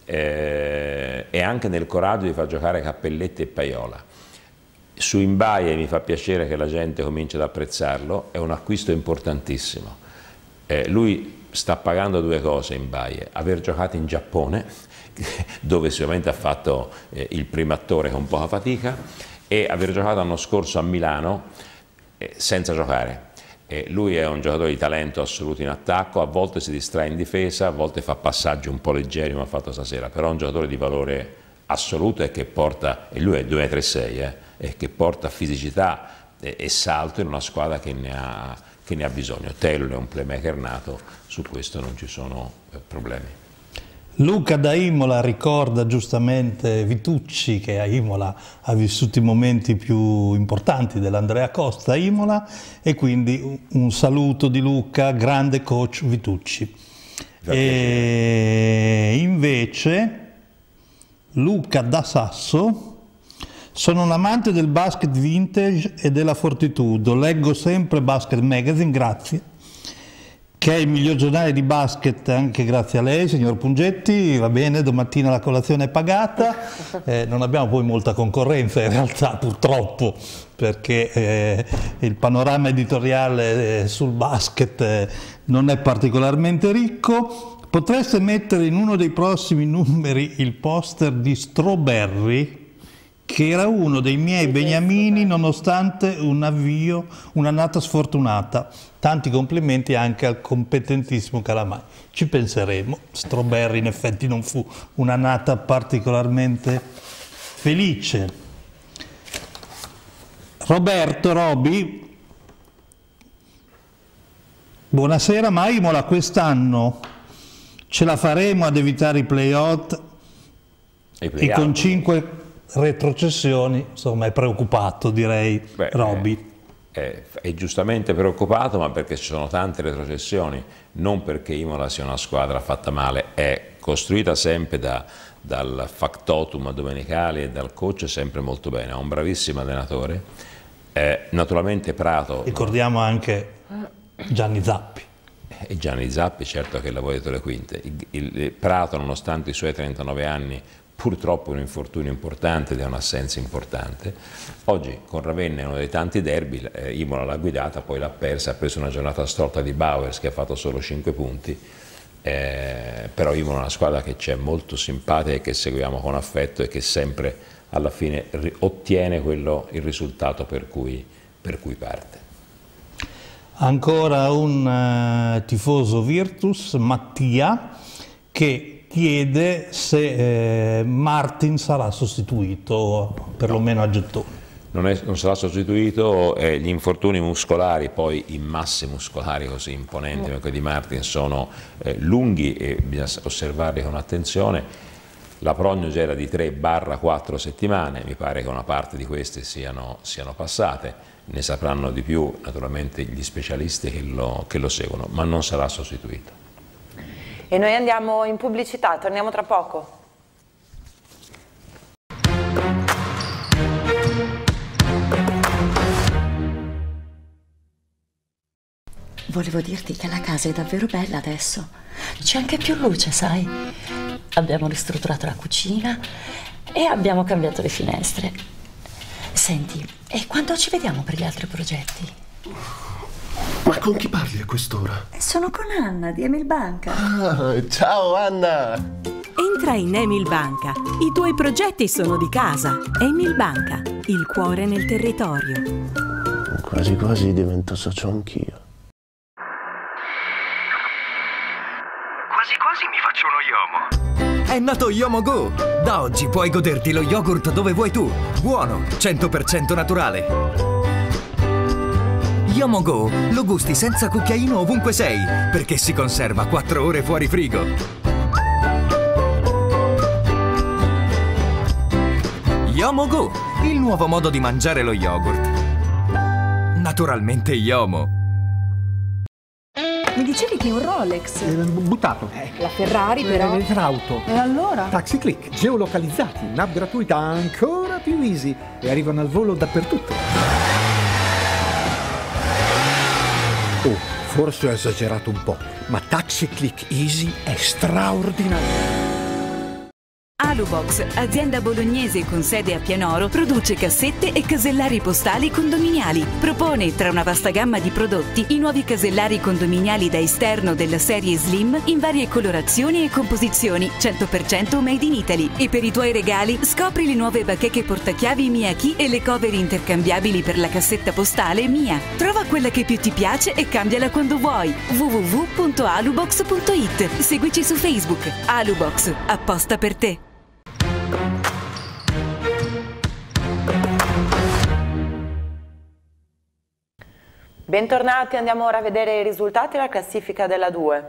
eh, e anche nel coraggio di far giocare Cappelletti e Paiola. Su Imbaie mi fa piacere che la gente cominci ad apprezzarlo, è un acquisto importantissimo. Eh, lui sta pagando due cose Imbaie, aver giocato in Giappone dove sicuramente ha fatto eh, il primo attore con poca fatica, e aver giocato l'anno scorso a Milano eh, senza giocare. Eh, lui è un giocatore di talento assoluto in attacco, a volte si distrae in difesa, a volte fa passaggi un po' leggeri come ha fatto stasera, però è un giocatore di valore assoluto e che porta, e lui è due metri e sei, eh, e che porta fisicità e, e salto in una squadra che ne ha, che ne ha bisogno. Taylor è un playmaker nato, su questo non ci sono eh, problemi. Luca da Imola ricorda giustamente Vitucci, che a Imola ha vissuto i momenti più importanti dell'Andrea Costa a Imola, e quindi un saluto di Luca, grande coach Vitucci. E invece Luca da Sasso: sono un amante del basket vintage e della Fortitudo, leggo sempre Basket Magazine, grazie. che è il miglior giornale di basket anche grazie a lei, signor Pungetti. Va bene, domattina la colazione è pagata, eh, non abbiamo poi molta concorrenza in realtà purtroppo, perché eh, il panorama editoriale eh, sul basket eh, non è particolarmente ricco. Potreste mettere in uno dei prossimi numeri il poster di Strawberry, che era uno dei miei beniamini nonostante un avvio, un'annata sfortunata. Tanti complimenti anche al competentissimo Calamai. Ci penseremo. Strawberry in effetti non fu un'annata particolarmente felice. Roberto Robi, buonasera, ma Imola quest'anno ce la faremo ad evitare i play-out e, play e con cinque retrocessioni, insomma è preoccupato, direi. Beh, Roby. È, è giustamente preoccupato, ma perché ci sono tante retrocessioni, non perché Imola sia una squadra fatta male, è costruita sempre da, dal factotum domenicale e dal coach sempre molto bene, ha un bravissimo allenatore, eh, naturalmente Prato... Ricordiamo anche Gianni Zappi. E Gianni Zappi, certo che lavora dietro le quinte. Il, il Prato, nonostante i suoi trentanove anni, purtroppo un infortunio importante ed è un'assenza importante. Oggi con Ravenna è uno dei tanti derby, eh, Imola l'ha guidata, poi l'ha persa, ha preso una giornata storta di Bowers che ha fatto solo cinque punti, eh, però Imola è una squadra che c'è molto simpatica e che seguiamo con affetto e che sempre alla fine ottiene quello, il risultato per cui, per cui parte. Ancora un uh, tifoso Virtus, Mattia, che chiede se eh, Martin sarà sostituito, perlomeno a gettone. Non, è, non sarà sostituito, eh, gli infortuni muscolari, poi i massi muscolari così imponenti come quelli di Martin sono eh, lunghi e bisogna osservarli con attenzione. La prognosi era di tre quattro settimane, mi pare che una parte di queste siano, siano passate, ne sapranno di più naturalmente gli specialisti che lo, che lo seguono, ma non sarà sostituito. E noi andiamo in pubblicità, torniamo tra poco. Volevo dirti che la casa è davvero bella adesso. C'è anche più luce, sai? Abbiamo ristrutturato la cucina e abbiamo cambiato le finestre. Senti, e quando ci vediamo per gli altri progetti? Ma con chi parli a quest'ora? Sono con Anna di Emil Banca. Ah, ciao Anna! Entra in Emil Banca. I tuoi progetti sono di casa. Emil Banca, il cuore nel territorio. Quasi quasi divento socio anch'io. Quasi quasi mi faccio uno Yomo. È nato Yomo Go! Da oggi puoi goderti lo yogurt dove vuoi tu. Buono, cento per cento naturale. Yomo Go lo gusti senza cucchiaino ovunque sei, perché si conserva quattro ore fuori frigo. Yomo Go, il nuovo modo di mangiare lo yogurt. Naturalmente Yomo. Mi dicevi che è un Rolex? Eh, buttato. Eh, la Ferrari però? Eh, auto. E allora? Taxi Click, geolocalizzati, un'app gratuita ancora più easy e arrivano al volo dappertutto. Oh, forse ho esagerato un po', ma Taxi Click Easy è straordinario. Alubox, azienda bolognese con sede a Pianoro, produce cassette e casellari postali condominiali. Propone, tra una vasta gamma di prodotti, i nuovi casellari condominiali da esterno della serie Slim in varie colorazioni e composizioni, cento per cento made in Italy. E per i tuoi regali scopri le nuove bacheche portachiavi Mia Key e le cover intercambiabili per la cassetta postale Mia. Trova quella che più ti piace e cambiala quando vuoi. w w w punto alubox punto it. Seguici su Facebook. Alubox, apposta per te. Bentornati, andiamo ora a vedere i risultati della classifica della due.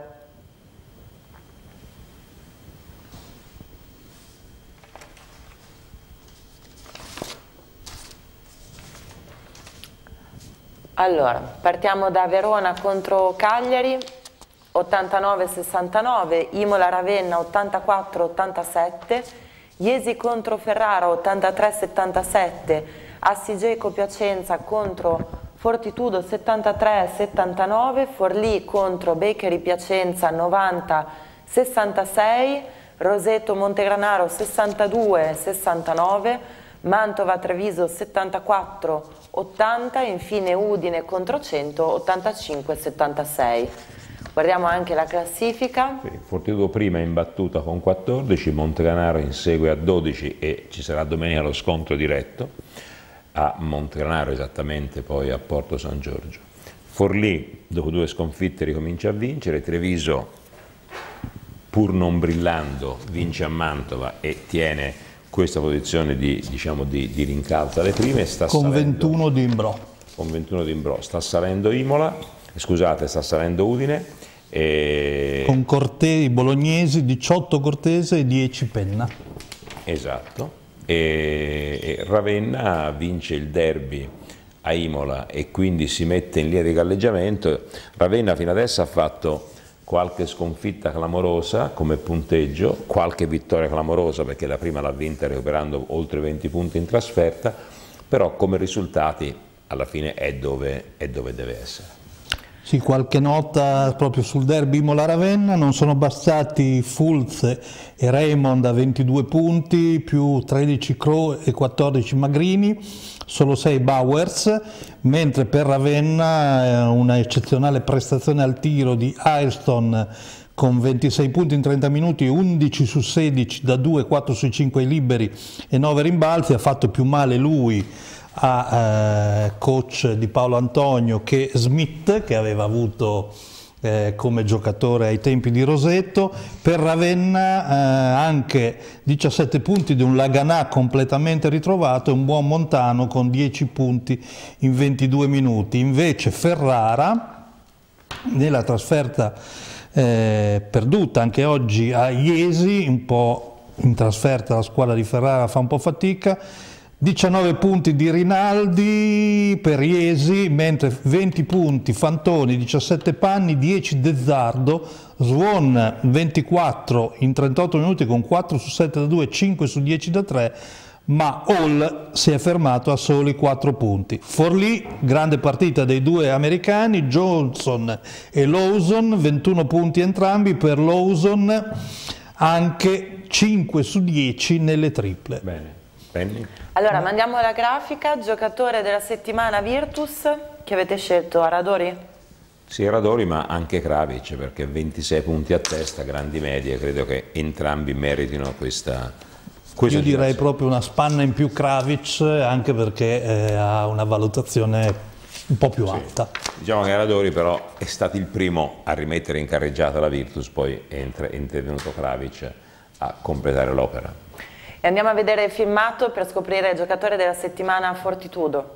Allora, partiamo da Verona contro Cagliari, ottantanove sessantanove, Imola Ravenna ottantaquattro ottantasette, Iesi contro Ferrara ottantatré settantasette, Assigeco Piacenza contro Fortitudo settantatré settantanove, Forlì contro Beccheri Piacenza novanta sessantasei, Roseto Montegranaro sessantadue sessantanove, Mantova Treviso settantaquattro ottanta e infine Udine contro Cento ottantacinque settantasei. Guardiamo anche la classifica. Fortitudo prima in battuta con quattordici, Montegranaro insegue a dodici e ci sarà domenica lo scontro diretto a Montegranaro, esattamente poi a Porto San Giorgio. Forlì dopo due sconfitte ricomincia a vincere, Treviso pur non brillando vince a Mantova e tiene questa posizione di, diciamo, di, di rincalzo alle prime. Sta con salendo, ventuno di Imbrò. Con ventuno di Imbrò. Sta salendo Imola, scusate, sta salendo Udine. E... con Cortesi, bolognesi, diciotto Cortese e dieci Penna. Esatto. E, e Ravenna vince il derby a Imola e quindi si mette in linea di galleggiamento. Ravenna fino adesso ha fatto qualche sconfitta clamorosa come punteggio, qualche vittoria clamorosa perché la prima l'ha vinta recuperando oltre venti punti in trasferta, però come risultati alla fine è dove, è dove deve essere. Sì, qualche nota proprio sul derby Imola-Ravenna, non sono bastati Fulz e Raymond a ventidue punti, più tredici Crow e quattordici Magrini, solo sei Bowers, mentre per Ravenna una eccezionale prestazione al tiro di Ayrton con ventisei punti in trenta minuti, undici su sedici da due, quattro su cinque liberi e nove rimbalzi, ha fatto più male lui a eh, coach di Paolo Antonio che Smith, che aveva avuto eh, come giocatore ai tempi di Rosetto. Per Ravenna eh, anche diciassette punti di un Laganà completamente ritrovato e un buon Montano con dieci punti in ventidue minuti. Invece Ferrara nella trasferta eh, perduta anche oggi a Iesi, un po' in trasferta la squadra di Ferrara fa un po' fatica, diciannove punti di Rinaldi per Iesi, mentre venti punti Fantoni, diciassette Panni, dieci Dezzardo, Swan ventiquattro in trentotto minuti con quattro su sette da due, cinque su dieci da tre, ma Hall si è fermato a soli quattro punti. Forlì, grande partita dei due americani, Johnson e Lawson, ventuno punti entrambi, per Lawson anche cinque su dieci nelle triple. Bene. Penny. Allora, mandiamo la grafica. Giocatore della settimana Virtus, che avete scelto? Aradori? Sì, Aradori, ma anche Kravic, perché ventisei punti a testa, grandi medie, credo che entrambi meritino questa, questa Io direi proprio una spanna in più Kravic, anche perché eh, ha una valutazione un po' più alta. Sì. Diciamo che Aradori però è stato il primo a rimettere in carreggiata la Virtus, poi è intervenuto Kravic a completare l'opera. E andiamo a vedere il filmato per scoprire il giocatore della settimana Fortitudo.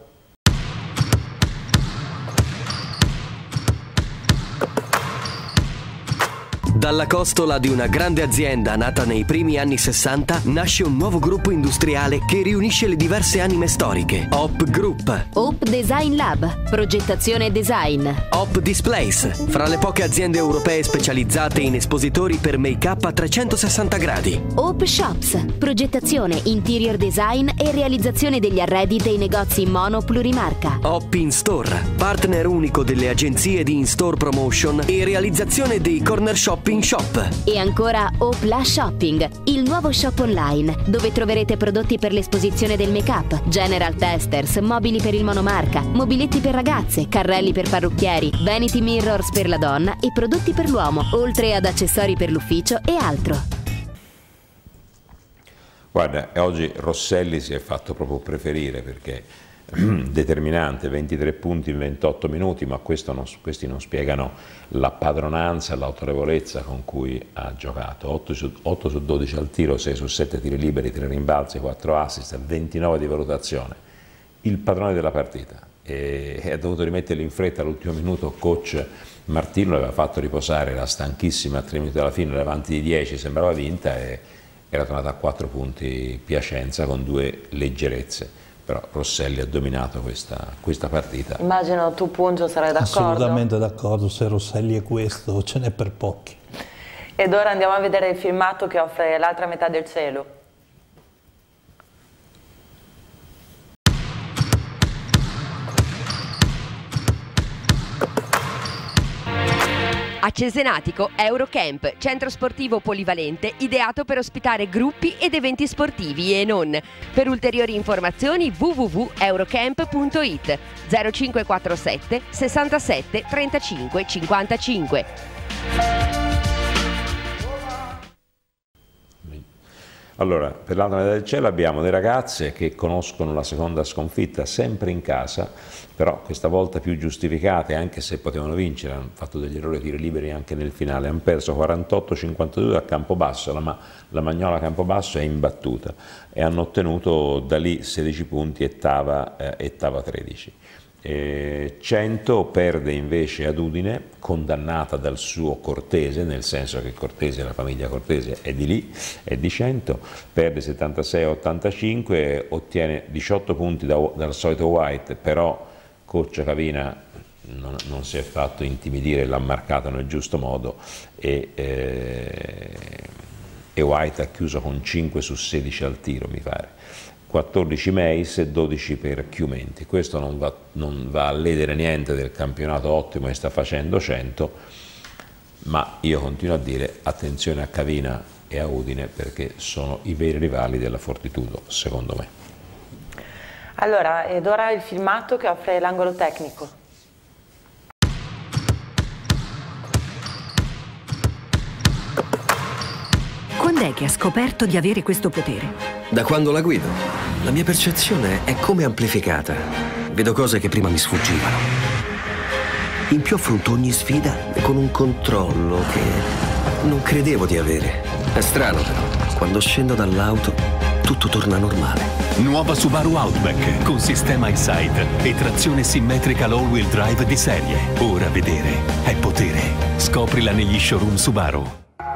Dalla costola di una grande azienda nata nei primi anni sessanta nasce un nuovo gruppo industriale che riunisce le diverse anime storiche. Hop Group. Hop Design Lab, progettazione e design. Hop Displays, fra le poche aziende europee specializzate in espositori per make-up a trecentosessanta gradi. Hop Shops, progettazione, interior design e realizzazione degli arredi dei negozi mono plurimarca. Hop In Store, partner unico delle agenzie di in-store promotion e realizzazione dei corner shop in shop. E ancora Hop La Shopping, il nuovo shop online dove troverete prodotti per l'esposizione del make-up, general testers, mobili per il monomarca, mobiletti per ragazze, carrelli per parrucchieri, vanity mirrors per la donna e prodotti per l'uomo, oltre ad accessori per l'ufficio e altro. Guarda, oggi Rosselli si è fatto proprio preferire perché determinante, ventitré punti in ventotto minuti, ma questo non, questi non spiegano la padronanza e l'autorevolezza con cui ha giocato. otto su dodici al tiro, sei su sette tiri liberi, tre rimbalzi, quattro assist, ventinove di valutazione. Il padrone della partita. E, e ha dovuto rimetterli in fretta all'ultimo minuto. Coach Martino l'aveva fatto riposare, era stanchissima a tre minuti dalla fine, era avanti di dieci, sembrava vinta e era tornata a quattro punti Piacenza con due leggerezze. Però Rosselli ha dominato questa, questa partita. Immagino tu, Pungio, sarai d'accordo? Assolutamente d'accordo, se Rosselli è questo ce n'è per pochi. Ed ora andiamo a vedere il filmato che offre l'altra metà del cielo. A Cesenatico, Eurocamp, centro sportivo polivalente ideato per ospitare gruppi ed eventi sportivi e non. Per ulteriori informazioni w w w punto eurocamp punto it zero cinque quattro sette sessantasette trentacinque cinquantacinque. Allora, per l'altra metà del cielo abbiamo le ragazze che conoscono la seconda sconfitta sempre in casa, però questa volta più giustificate, anche se potevano vincere, hanno fatto degli errori tiri liberi anche nel finale, hanno perso quarantotto a cinquantadue a Campobasso, la, ma, la Magnola Campobasso è imbattuta e hanno ottenuto da lì sedici punti e Tava, eh, e Tava tredici. Eh, cento perde invece ad Udine, condannata dal suo Cortese, nel senso che Cortese, la famiglia Cortese è di lì, è di cento, perde settantasei a ottantacinque, ottiene diciotto punti da, dal solito White, però Coach Cavina non, non si è fatto intimidire, l'ha marcato nel giusto modo e, eh, e White ha chiuso con cinque su sedici al tiro, mi pare. quattordici Meis e dodici per Chiumenti. Questo non va, non va a ledere niente del campionato ottimo che sta facendo cento, ma io continuo a dire attenzione a Cavina e a Udine perché sono i veri rivali della Fortitudo, secondo me. Allora, ed ora il filmato che offre l'angolo tecnico. Quando è che ha scoperto di avere questo potere? Da quando la guido. La mia percezione è come amplificata. Vedo cose che prima mi sfuggivano. In più affronto ogni sfida con un controllo che non credevo di avere. È strano però, quando scendo dall'auto tutto torna normale. Nuova Subaru Outback con sistema Insight e trazione simmetrica all-wheel drive di serie. Ora vedere è potere. Scoprila negli showroom Subaru.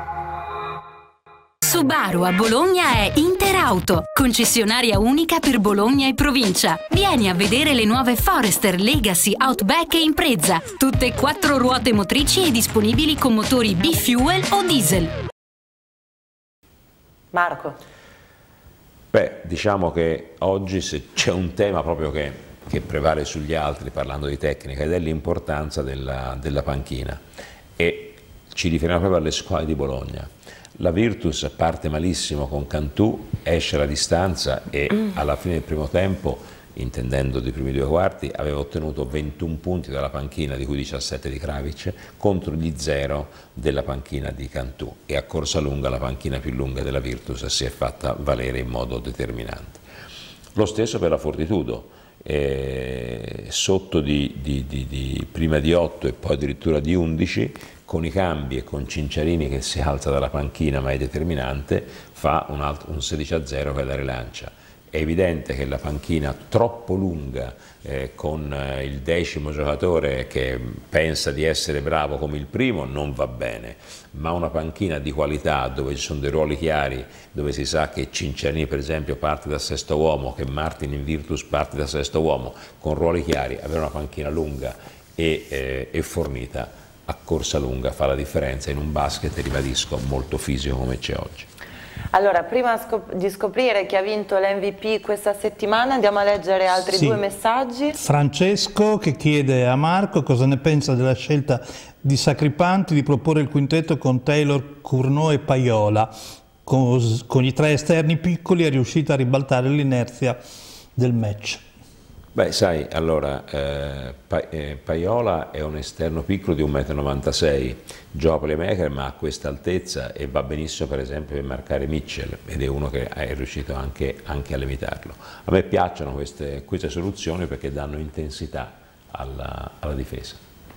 Subaru a Bologna è Interauto, concessionaria unica per Bologna e provincia. Vieni a vedere le nuove Forester, Legacy, Outback e Impreza, tutte quattro ruote motrici e disponibili con motori B-Fuel o diesel. Marco. Beh, diciamo che oggi se c'è un tema proprio che, che prevale sugli altri, parlando di tecnica, ed è l'importanza della, della panchina, e ci riferiamo proprio alle squadre di Bologna. La Virtus parte malissimo con Cantù, esce alla distanza e alla fine del primo tempo, intendendo dei primi due quarti, aveva ottenuto ventuno punti dalla panchina, di cui diciassette di Kravic, contro gli zero della panchina di Cantù, e a corsa lunga la panchina più lunga della Virtus si è fatta valere in modo determinante. Lo stesso per la Fortitudo, eh, sotto di, di, di, di, prima di otto e poi addirittura di undici, con i cambi e con Cinciarini che si alza dalla panchina ma è determinante, fa un, altro, un sedici a zero che la rilancia. È evidente che la panchina troppo lunga, eh, con eh, il decimo giocatore che pensa di essere bravo come il primo, non va bene, ma una panchina di qualità dove ci sono dei ruoli chiari, dove si sa che Cinciarini per esempio parte da sesto uomo, che Martin in Virtus parte da sesto uomo, con ruoli chiari, avere una panchina lunga e, eh, e fornita a corsa lunga fa la differenza in un basket, ribadisco, molto fisico come c'è oggi. Allora, prima scop di scoprire chi ha vinto l'M V P questa settimana, andiamo a leggere altri sì. due messaggi. Francesco che chiede a Marco cosa ne pensa della scelta di Sacripanti di proporre il quintetto con Taylor, Cournot e Paiola. Con, con i tre esterni piccoli è riuscito a ribaltare l'inerzia del match. Beh, sai, allora, eh, pa eh, Paiola è un esterno piccolo di un metro e novantasei, gioca playmaker ma a questa altezza e va benissimo per esempio per marcare Mitchell, ed è uno che è riuscito anche, anche a limitarlo. A me piacciono queste, queste soluzioni perché danno intensità alla, alla difesa.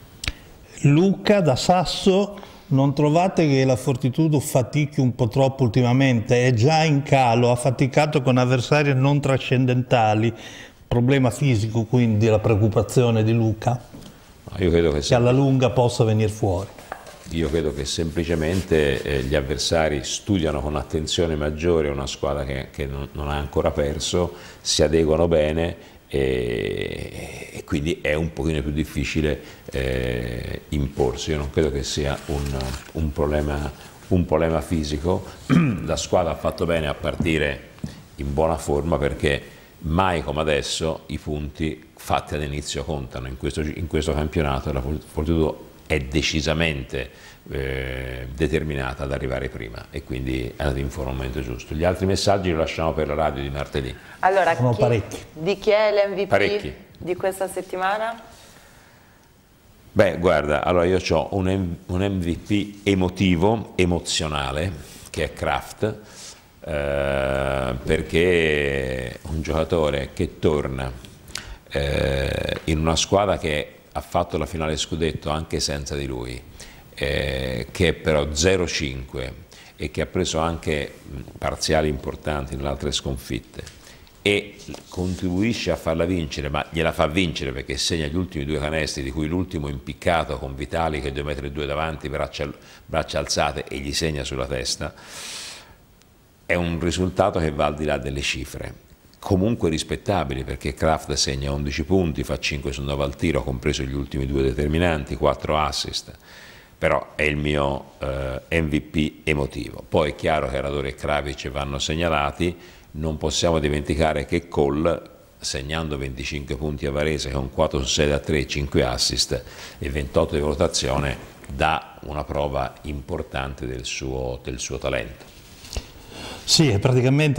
Luca da Sasso, non trovate che la Fortitudo fatichi un po' troppo ultimamente? È già in calo, ha faticato con avversari non trascendentali. Problema fisico, quindi la preoccupazione di Luca? Io credo che, che alla lunga possa venire fuori. Io credo che semplicemente eh, gli avversari studiano con attenzione maggiore una squadra che, che non, non ha ancora perso, si adeguano bene e, e quindi è un pochino più difficile eh, imporsi. Io non credo che sia un, un, problema, un problema fisico. La squadra ha fatto bene a partire in buona forma perché mai come adesso i punti fatti all'inizio contano. In questo, in questo campionato la Fortitudo è decisamente eh, determinata ad arrivare prima e quindi è andato in forma al momento giusto. Gli altri messaggi li lasciamo per la radio di martedì. Allora, sono chi, parecchi. Di chi è l'M V P Parecchi. di questa settimana? Beh, guarda, allora io ho un, un M V P emotivo, emozionale, che è Kraft, eh, perché è un giocatore che torna eh, in una squadra che ha fatto la finale scudetto anche senza di lui, eh, che è però zero cinque e che ha preso anche parziali importanti nelle altre sconfitte e contribuisce a farla vincere, ma gliela fa vincere perché segna gli ultimi due canestri, di cui l'ultimo impiccato con Vitali che è due metri e due davanti, braccia, braccia alzate, e gli segna sulla testa. È un risultato che va al di là delle cifre, comunque rispettabili, perché Kraft segna undici punti, fa cinque su nove al tiro, compreso gli ultimi due determinanti, quattro assist, però è il mio eh, M V P emotivo. Poi è chiaro che Radore e Kravic vanno segnalati. Non possiamo dimenticare che Cole, segnando venticinque punti a Varese con quattro su sei da tre, cinque assist e ventotto di valutazione, dà una prova importante del suo, del suo talento. Sì, praticamente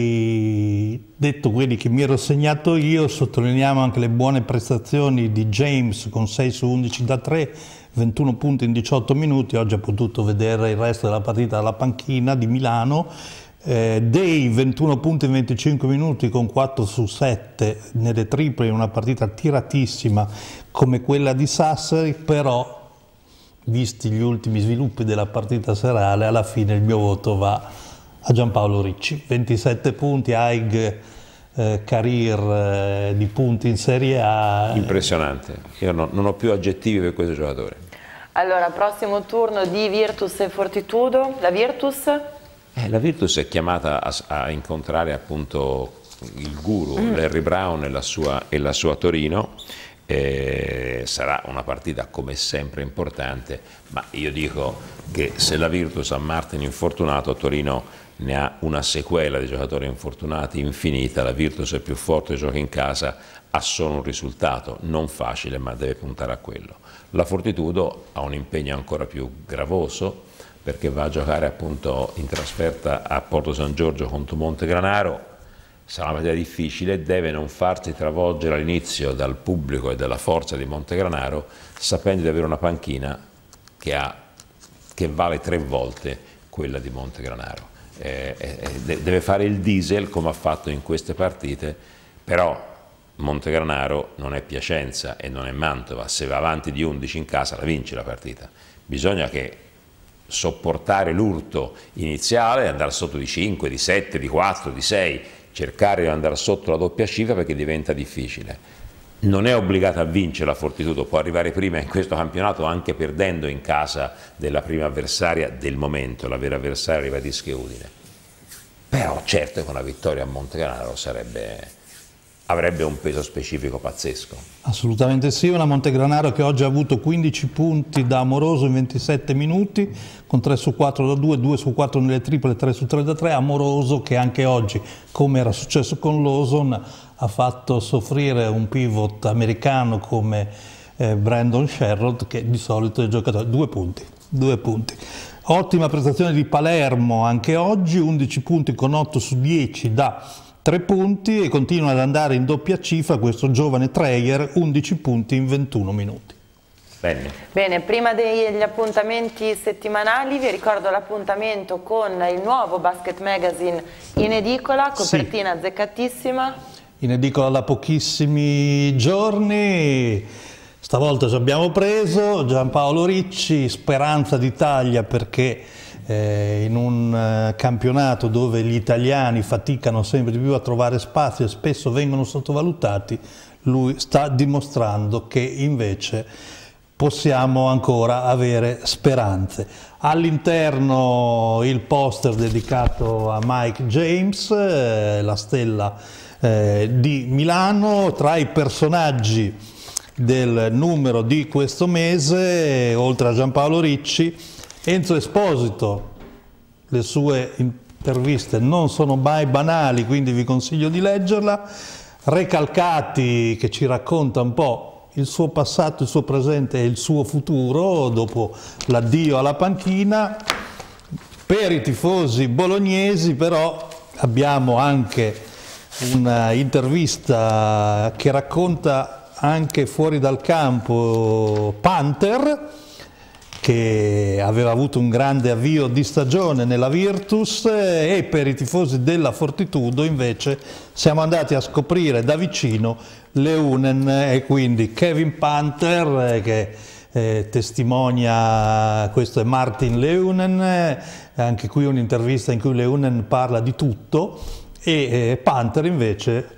hai detto quelli che mi ero segnato io. Sottolineiamo anche le buone prestazioni di James con sei su undici da tre, ventuno punti in diciotto minuti. Oggi ha potuto vedere il resto della partita dalla panchina di Milano. Eh, Day ventuno punti in venticinque minuti con quattro su sette nelle triple in una partita tiratissima come quella di Sassari, però visti gli ultimi sviluppi della partita serale alla fine il mio voto va a Giampaolo Ricci. ventisette punti, Haig eh, career eh, di punti in Serie A. Impressionante, io no, non ho più aggettivi per questo giocatore. Allora, prossimo turno di Virtus e Fortitudo, la Virtus? Eh, la Virtus è chiamata a, a incontrare appunto il guru, mm. Larry Brown e la sua, e la sua Torino. Eh, sarà una partita come sempre importante, ma io dico che se la Virtus ha Martin infortunato, Torino ne ha una sequela di giocatori infortunati infinita. La Virtus è più forte, gioca in casa, ha solo un risultato non facile, ma deve puntare a quello. La Fortitudo ha un impegno ancora più gravoso, perché va a giocare appunto in trasferta a Porto San Giorgio contro Montegranaro. Sarà una partita difficile, deve non farsi travolgere all'inizio dal pubblico e dalla forza di Montegranaro, sapendo di avere una panchina che, ha, che vale tre volte quella di Montegranaro. Eh, eh, deve fare il diesel come ha fatto in queste partite, però Montegranaro non è Piacenza e non è Mantova. Se va avanti di undici in casa la vince la partita. Bisogna che sopportare l'urto iniziale, andare sotto di cinque, di sette, di quattro, di sei, cercare di andare sotto la doppia cifra perché diventa difficile. Non è obbligata a vincere la Fortitudo, può arrivare prima in questo campionato anche perdendo in casa della prima avversaria del momento, la vera avversaria ribadisco è Udine. Però certo che una vittoria a Montegranaro sarebbe... avrebbe un peso specifico pazzesco. Assolutamente sì, una Montegranaro che oggi ha avuto quindici punti da Amoroso in ventisette minuti, con tre su quattro da due, due su quattro nelle triple, tre su tre da tre. Amoroso che anche oggi, come era successo con Lawson, ha fatto soffrire un pivot americano come eh, Brandon Sherrod, che di solito è giocatore. Due punti, due punti. Ottima prestazione di Palermo anche oggi, undici punti con otto su dieci da tre punti, e continua ad andare in doppia cifra questo giovane Treyer, undici punti in ventuno minuti. Bene. Bene, prima degli appuntamenti settimanali vi ricordo l'appuntamento con il nuovo Basket Magazine in edicola, copertina sì. azzeccatissima. In edicola da pochissimi giorni, stavolta ci abbiamo preso Giampaolo Ricci, speranza d'Italia, perché Eh, in un eh, campionato dove gli italiani faticano sempre di più a trovare spazio e spesso vengono sottovalutati, lui sta dimostrando che invece possiamo ancora avere speranze. All'interno il poster dedicato a Mike James, eh, la stella eh, di Milano. Tra i personaggi del numero di questo mese, oltre a Giampaolo Ricci, Enzo Esposito. Le sue interviste non sono mai banali, quindi vi consiglio di leggerla. Recalcati, che ci racconta un po' il suo passato, il suo presente e il suo futuro dopo l'addio alla panchina. Per i tifosi bolognesi però abbiamo anche un'intervista che racconta anche fuori dal campo Panther, che aveva avuto un grande avvio di stagione nella Virtus, e per i tifosi della Fortitudo invece siamo andati a scoprire da vicino Leunen, e quindi Kevin Panther che eh, testimonia, questo è Martin Leunen, anche qui un'intervista in cui Leunen parla di tutto, e eh, Panther invece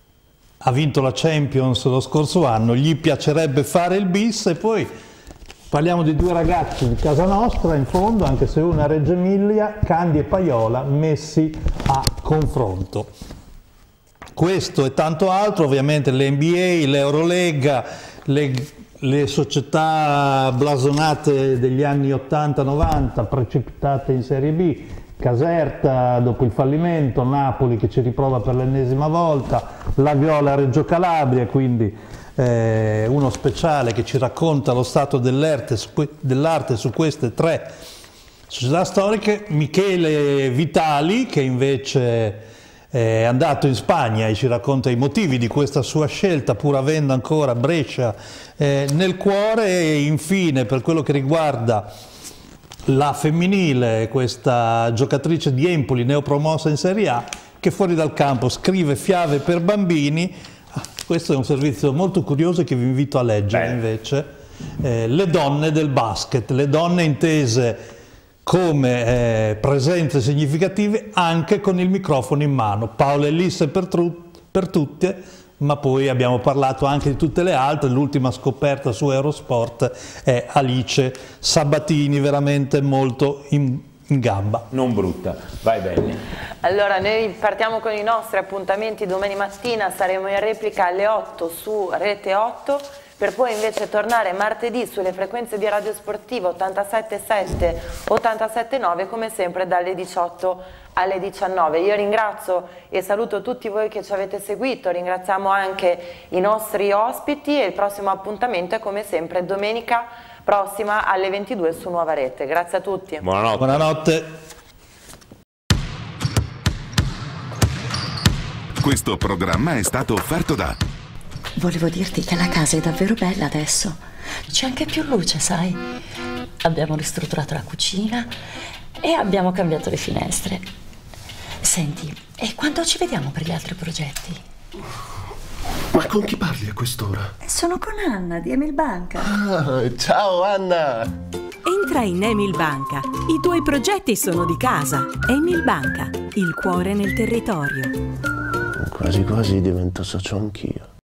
ha vinto la Champions lo scorso anno, gli piacerebbe fare il bis, e poi parliamo di due ragazzi di casa nostra in fondo, anche se uno è a Reggio Emilia, Candi e Paiola, messi a confronto. Questo e tanto altro, ovviamente l'N B A, l'Eurolega, le, le società blasonate degli anni ottanta novanta, precipitate in Serie B, Caserta dopo il fallimento, Napoli che ci riprova per l'ennesima volta, la Viola Reggio Calabria, quindi Eh, uno speciale che ci racconta lo stato dell'arte su, dell'arte su queste tre società storiche. Michele Vitali, che invece è andato in Spagna e ci racconta i motivi di questa sua scelta, pur avendo ancora Brescia eh, nel cuore. E infine, per quello che riguarda la femminile, questa giocatrice di Empoli neopromossa in Serie A, che fuori dal campo scrive fiabe per bambini. Questo è un servizio molto curioso che vi invito a leggere. Beh. Invece, eh, le donne del basket, le donne intese come eh, presenze significative anche con il microfono in mano. Paola Elisse per, per tutte, ma poi abbiamo parlato anche di tutte le altre. L'ultima scoperta su Eurosport è Alice Sabatini, veramente molto in, in gamba. Non brutta, vai bene. Allora, noi partiamo con i nostri appuntamenti. Domani mattina saremo in replica alle otto su Rete otto, per poi invece tornare martedì sulle frequenze di Radio Sportiva ottantasette sette, ottantasette nove, come sempre dalle diciotto alle diciannove. Io ringrazio e saluto tutti voi che ci avete seguito, ringraziamo anche i nostri ospiti, e il prossimo appuntamento è come sempre domenica prossima alle ventidue su Nuova Rete. Grazie a tutti. Buonanotte. Buonanotte. Questo programma è stato offerto da... Volevo dirti che la casa è davvero bella adesso. C'è anche più luce, sai? Abbiamo ristrutturato la cucina e abbiamo cambiato le finestre. Senti, e quando ci vediamo per gli altri progetti? Ma con chi parli a quest'ora? Sono con Anna di Emil Banca. Ah, ciao Anna! Entra in Emil Banca. I tuoi progetti sono di casa. Emil Banca, il cuore nel territorio. Quasi quasi divento socio anch'io.